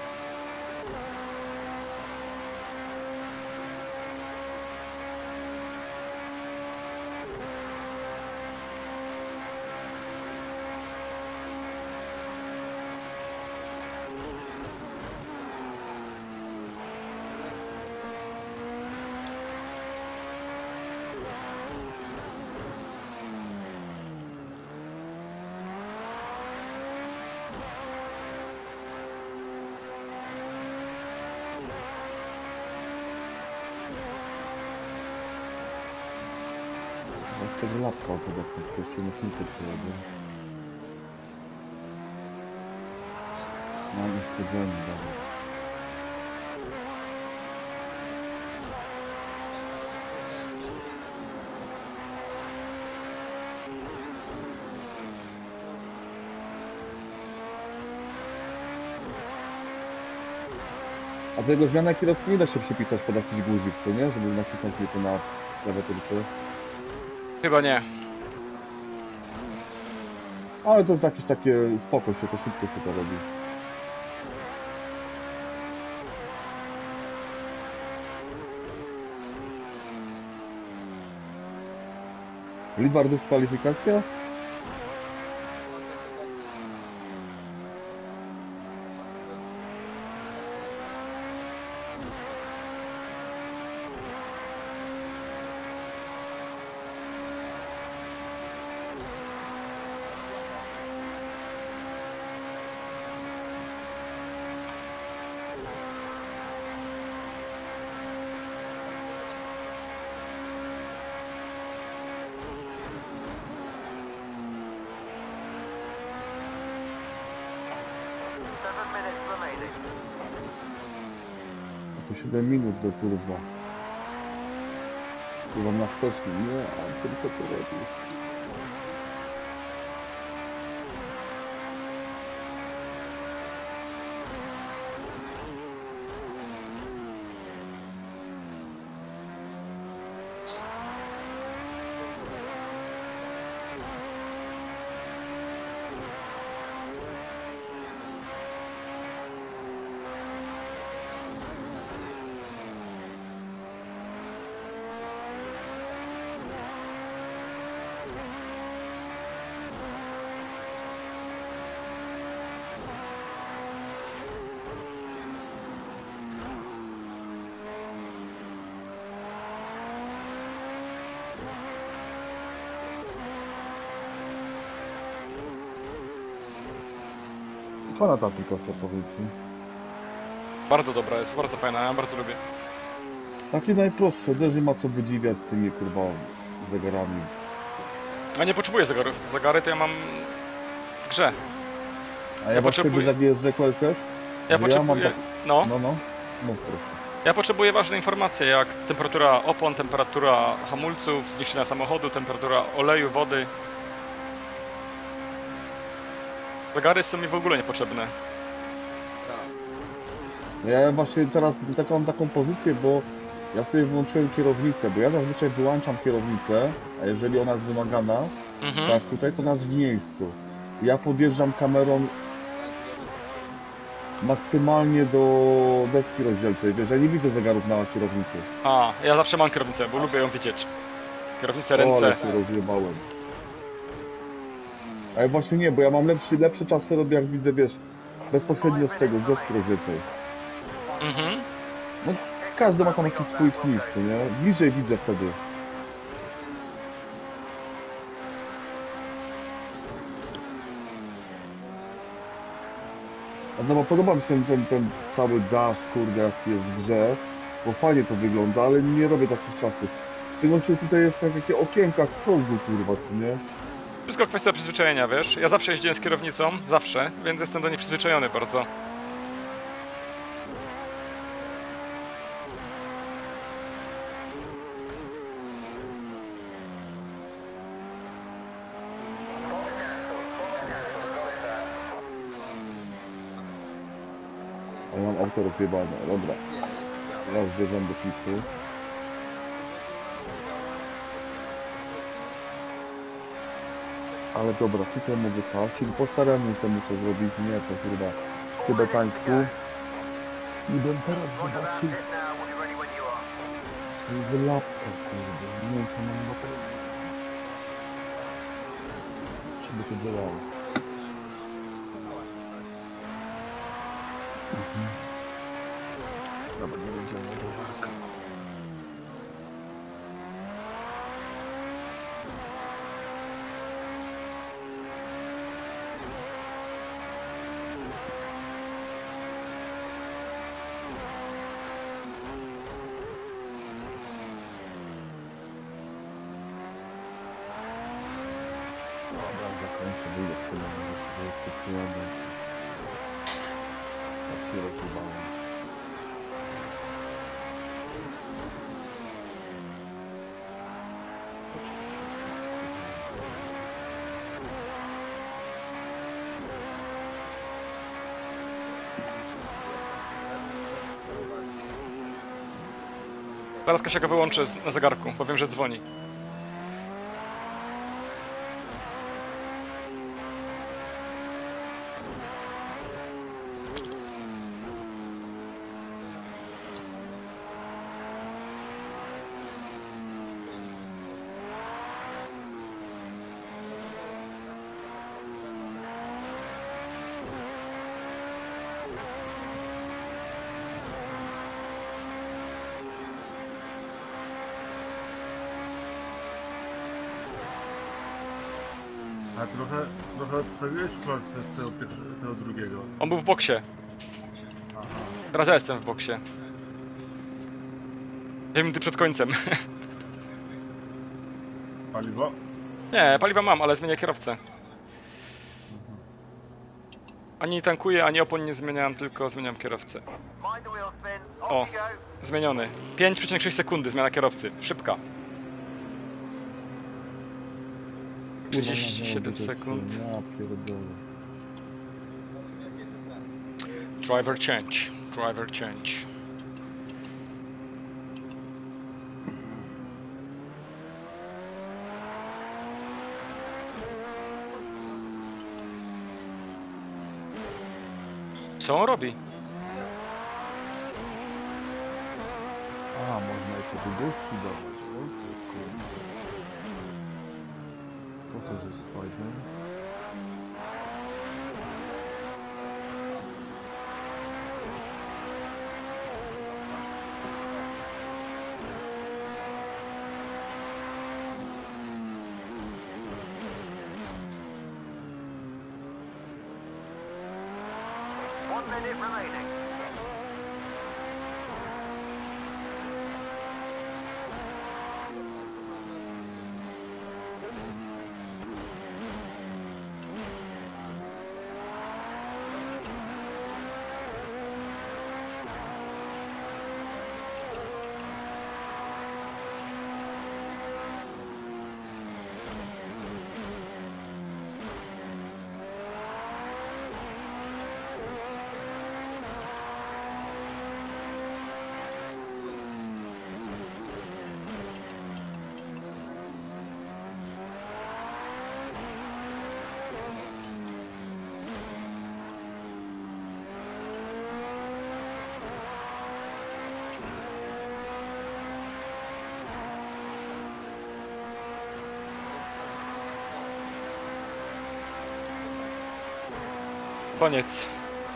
S3: Z tego lapka od tego, jeszcze nie filtr sobie. No nie spodziewałem dalej. A tego zmiana kierowcy nie da się przypisać pod jakiś guzik, co nie? Żeby nacisnąć tylko na klawiaturce.
S4: Chyba nie.
S3: Ale to jest jakieś takie spoko się, to szybko się to robi. Libar dyskwalifikacja? To 7 minut do kurwa. Kurwa na wsteczny, nie, a tylko to robi. Fajna ta aplikacja, powiedzmy.
S4: Bardzo dobra jest, bardzo fajna, ja bardzo lubię.
S3: Takie najprostsze, też nie ma co wydziwiać z tymi kurwa zegarami.
S4: Ja nie potrzebuję zegarów. Zegary to ja mam w grze.
S3: A ja
S4: Ja
S3: właśnie
S4: potrzebuję-
S3: jak jest zwykłe też?
S4: Ja
S3: Że
S4: potrzebuję...
S3: tak...
S4: No,
S3: No, mów proszę.
S4: ja potrzebuję ważne informacje, jak temperatura opon, temperatura hamulców, zniszczenia samochodu, temperatura oleju, wody. Zegary są mi w ogóle niepotrzebne.
S3: Ja właśnie teraz mam taką pozycję, bo ja sobie wyłączyłem kierownicę, bo ja zazwyczaj wyłączam kierownicę, a jeżeli ona jest wymagana,
S4: Mhm.
S3: tak tutaj to nas w miejscu. Ja podjeżdżam kamerą maksymalnie do deski rozdzielczej, wiesz, ja nie widzę zegarów na kierownicy.
S4: A, ja zawsze mam kierownicę, bo lubię ją widzieć. Kierownicę,
S3: O, ale
S4: ręce.
S3: się rozjebałem. A ja właśnie nie, bo ja mam lepsze czasy robię, jak widzę, wiesz, bezpośrednio z tego, z deski rozdzielczej.
S4: Mhm.
S3: No, każdy ma tam jakiś swój klips, nie? Bliżej widzę wtedy. No bo podoba mi się ten cały dash, kurde, jaki jest w grze, bo fajnie to wygląda, ale nie robię takich czasów. Tylko się tutaj jest na takie okienkach przodu, kurwa, co nie?
S4: Wszystko kwestia przyzwyczajenia, wiesz? Ja zawsze jeździłem z kierownicą, zawsze, więc jestem do niej przyzwyczajony bardzo.
S3: A ja mam auto rozjebane, dobra. Ja już wjeżdżam do pisu. Ale dobra, tutaj mówię tak, czyli po staraniu się muszę zrobić, nie to chyba tybetańsku. I bym teraz
S7: Roger that.
S3: zobaczył
S7: Hit now. We'll be ready when you are.
S3: z lapka, kurde, nie wiem, czy mam baterię. Żeby to działało. Dobra, nie będzie ładowarka. Dobra, zakończę, wyjdę z tego, że jeszcze przyjadę. Tak się rozjebałem.
S4: Zaraz Kasia go wyłączę na zegarku, bo wiem, że dzwoni.
S1: A trochę odstawiłeś kolce z tego drugiego.
S4: On był w boksie.
S1: Aha.
S4: Teraz ja jestem w boksie. 2 minuty przed końcem.
S1: Paliwo?
S4: Nie, paliwa mam, ale zmienię kierowcę. Ani tankuję, ani opon nie zmieniałem, tylko zmieniam kierowcę.
S7: Mind the wheel spin.
S4: O.
S7: Off you go.
S4: Zmieniony. 5,6 sekundy zmiana kierowcy. Szybka. 37 sekund.
S3: Ja pierdolę.
S4: Driver change. Driver change. Co on robi?
S3: A, można jeszcze tu gości dawać. Oj, kurde. To też jest fajne.
S7: One minute remaining.
S4: Koniec.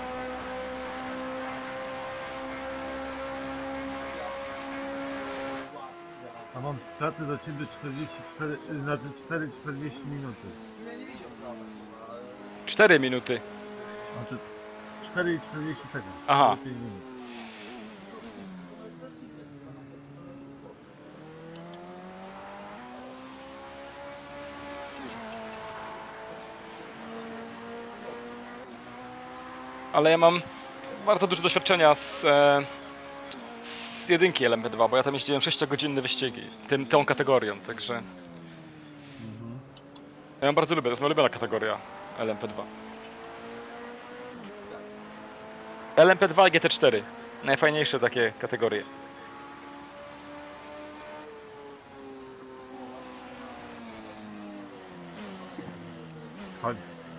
S1: A mam straty do ciebie 44, znaczy 4,40 minuty.
S4: 4 minuty.
S1: Znaczy 4:40 sekund.
S4: Aha.
S1: 5 minut.
S4: Ale ja mam bardzo dużo doświadczenia z jedynki LMP2, bo ja tam jeździłem 6-godzinne wyścigi, tą kategorią, także ja ją bardzo lubię, to jest moja ulubiona kategoria LMP2. LMP2 i GT4, najfajniejsze takie kategorie.
S1: Chodź.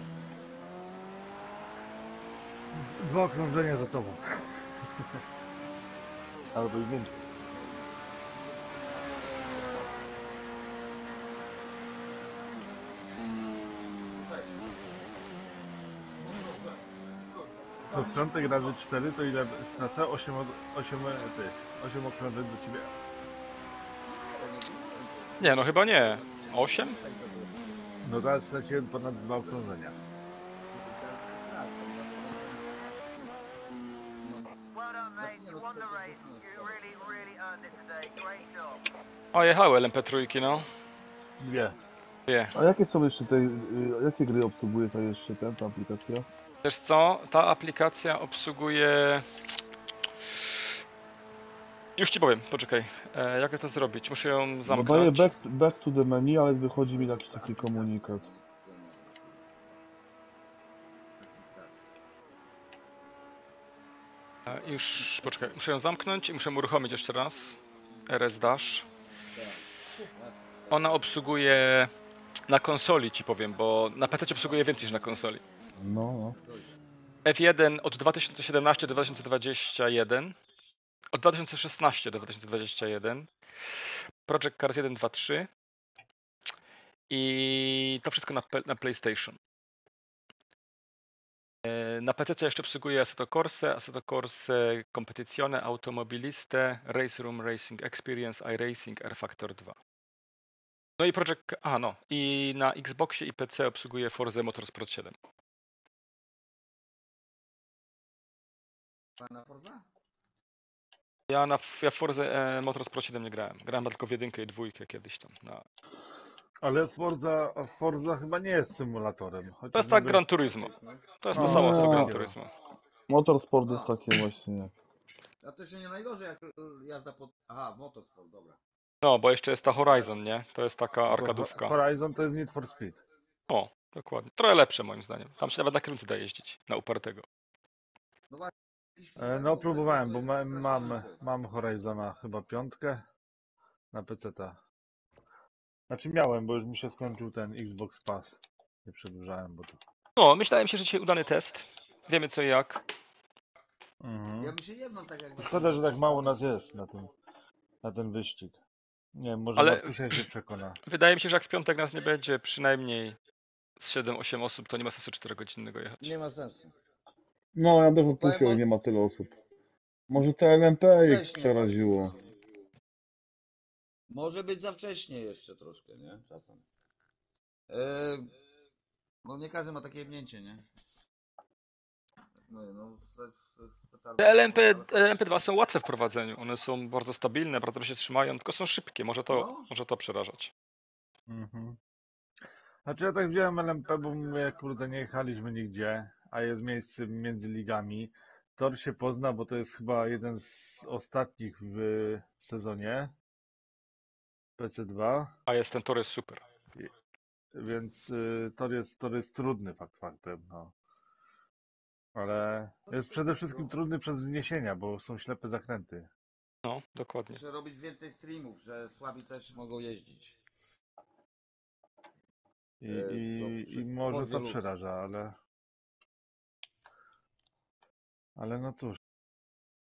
S1: 2 okrążenia za tobą. Albo i więcej. To w piątek razy 4 to ile stracę? 8 okrążeń do ciebie.
S4: Nie, no chyba nie. 8?
S1: No teraz straciłem ponad 2 okrążenia.
S7: Well done, mate. You won the race. You really earned it today. Great job.
S4: O, jechały LMP3, no.
S1: Dwie.
S4: Wie.
S3: A jakie są jeszcze jakie gry obsługuje ta jeszcze ta aplikacja?
S4: Wiesz co, ta aplikacja obsługuje... Już ci powiem, poczekaj. Jak to zrobić? Muszę ją
S3: Bo
S4: zamknąć.
S3: daję back to the menu, ale wychodzi mi jakiś taki komunikat.
S4: Już, poczekaj, muszę ją zamknąć i muszę uruchomić jeszcze raz. RS Dash. Ona obsługuje na konsoli, ci powiem, bo na PC obsługuje więcej niż na konsoli.
S3: No.
S4: F1 od 2017 do 2021. Od 2016 do 2021. Project Cars 1, 2, 3. I to wszystko na PlayStation. Na PC jeszcze obsługuje Assetto Corse Competizione, Automobiliste, Race Room Racing Experience, iRacing, R Factor 2. No i i na Xboxie i PC obsługuje Forza Motorsport 7.
S5: Pana Forza?
S4: Ja w Forza Motorsport 7 nie grałem. Grałem tylko w 1 i 2 kiedyś tam.
S1: Ale Forza chyba nie jest symulatorem.
S4: To jest tak Gran Turismo. To jest to
S1: No,
S4: samo co Gran
S3: no.
S4: Turismo.
S3: Motorsport jest takie właśnie jak...
S5: A to się nie najgorzej jak jazda pod... Aha, motorsport, dobra.
S4: No, bo jeszcze jest ta Horizon, nie? To jest taka arkadówka.
S1: Horizon to jest Need for Speed.
S4: O, dokładnie. Trochę lepsze moim zdaniem. Tam się nawet na kręcy da jeździć. Na upartego.
S1: No próbowałem, bo mam Horizona chyba 5 na PC-ta. Znaczy miałem, bo już mi się skończył ten Xbox Pass. Nie przedłużałem, bo to...
S4: No, myślałem się, że dzisiaj udany test. Wiemy co i jak.
S5: Ja bym się jedną tak jakby...
S1: Szkoda, że tak mało nas jest na ten wyścig. Nie wiem, może
S4: Ale-
S1: Matusia się przekona.
S4: Wydaje mi się, że jak w piątek nas nie będzie przynajmniej z 7-8 osób, to nie ma sensu 4-godzinnego jechać.
S5: Nie ma sensu.
S3: No, ja też
S5: Powiem
S3: odpuściłem,
S5: wam-
S3: nie ma tyle osób. Może te LMP ich
S5: Wcześnie
S3: przeraziło.
S5: właśnie. Może być za wcześnie jeszcze troszkę, nie? Czasem. Bo nie każdy ma takie jebnięcie, nie?
S4: Te LMP2 są łatwe w prowadzeniu. One są bardzo stabilne, bardzo się trzymają, tylko są szybkie. Może to przerażać.
S1: Mhm. Znaczy ja tak wziąłem LMP, bo mówię, kurde, nie jechaliśmy nigdzie, a jest miejsce między ligami. Tor się pozna, bo to jest chyba jeden z ostatnich w sezonie PC2,
S4: A jest ten tor jest super.
S1: więc tor jest trudny faktem, no. Ale jest przede wszystkim trudny przez wzniesienia, bo są ślepe zakręty.
S4: No, dokładnie.
S5: Muszę robić więcej streamów, że słabi też mogą jeździć.
S1: I może to przeraża, ale no cóż.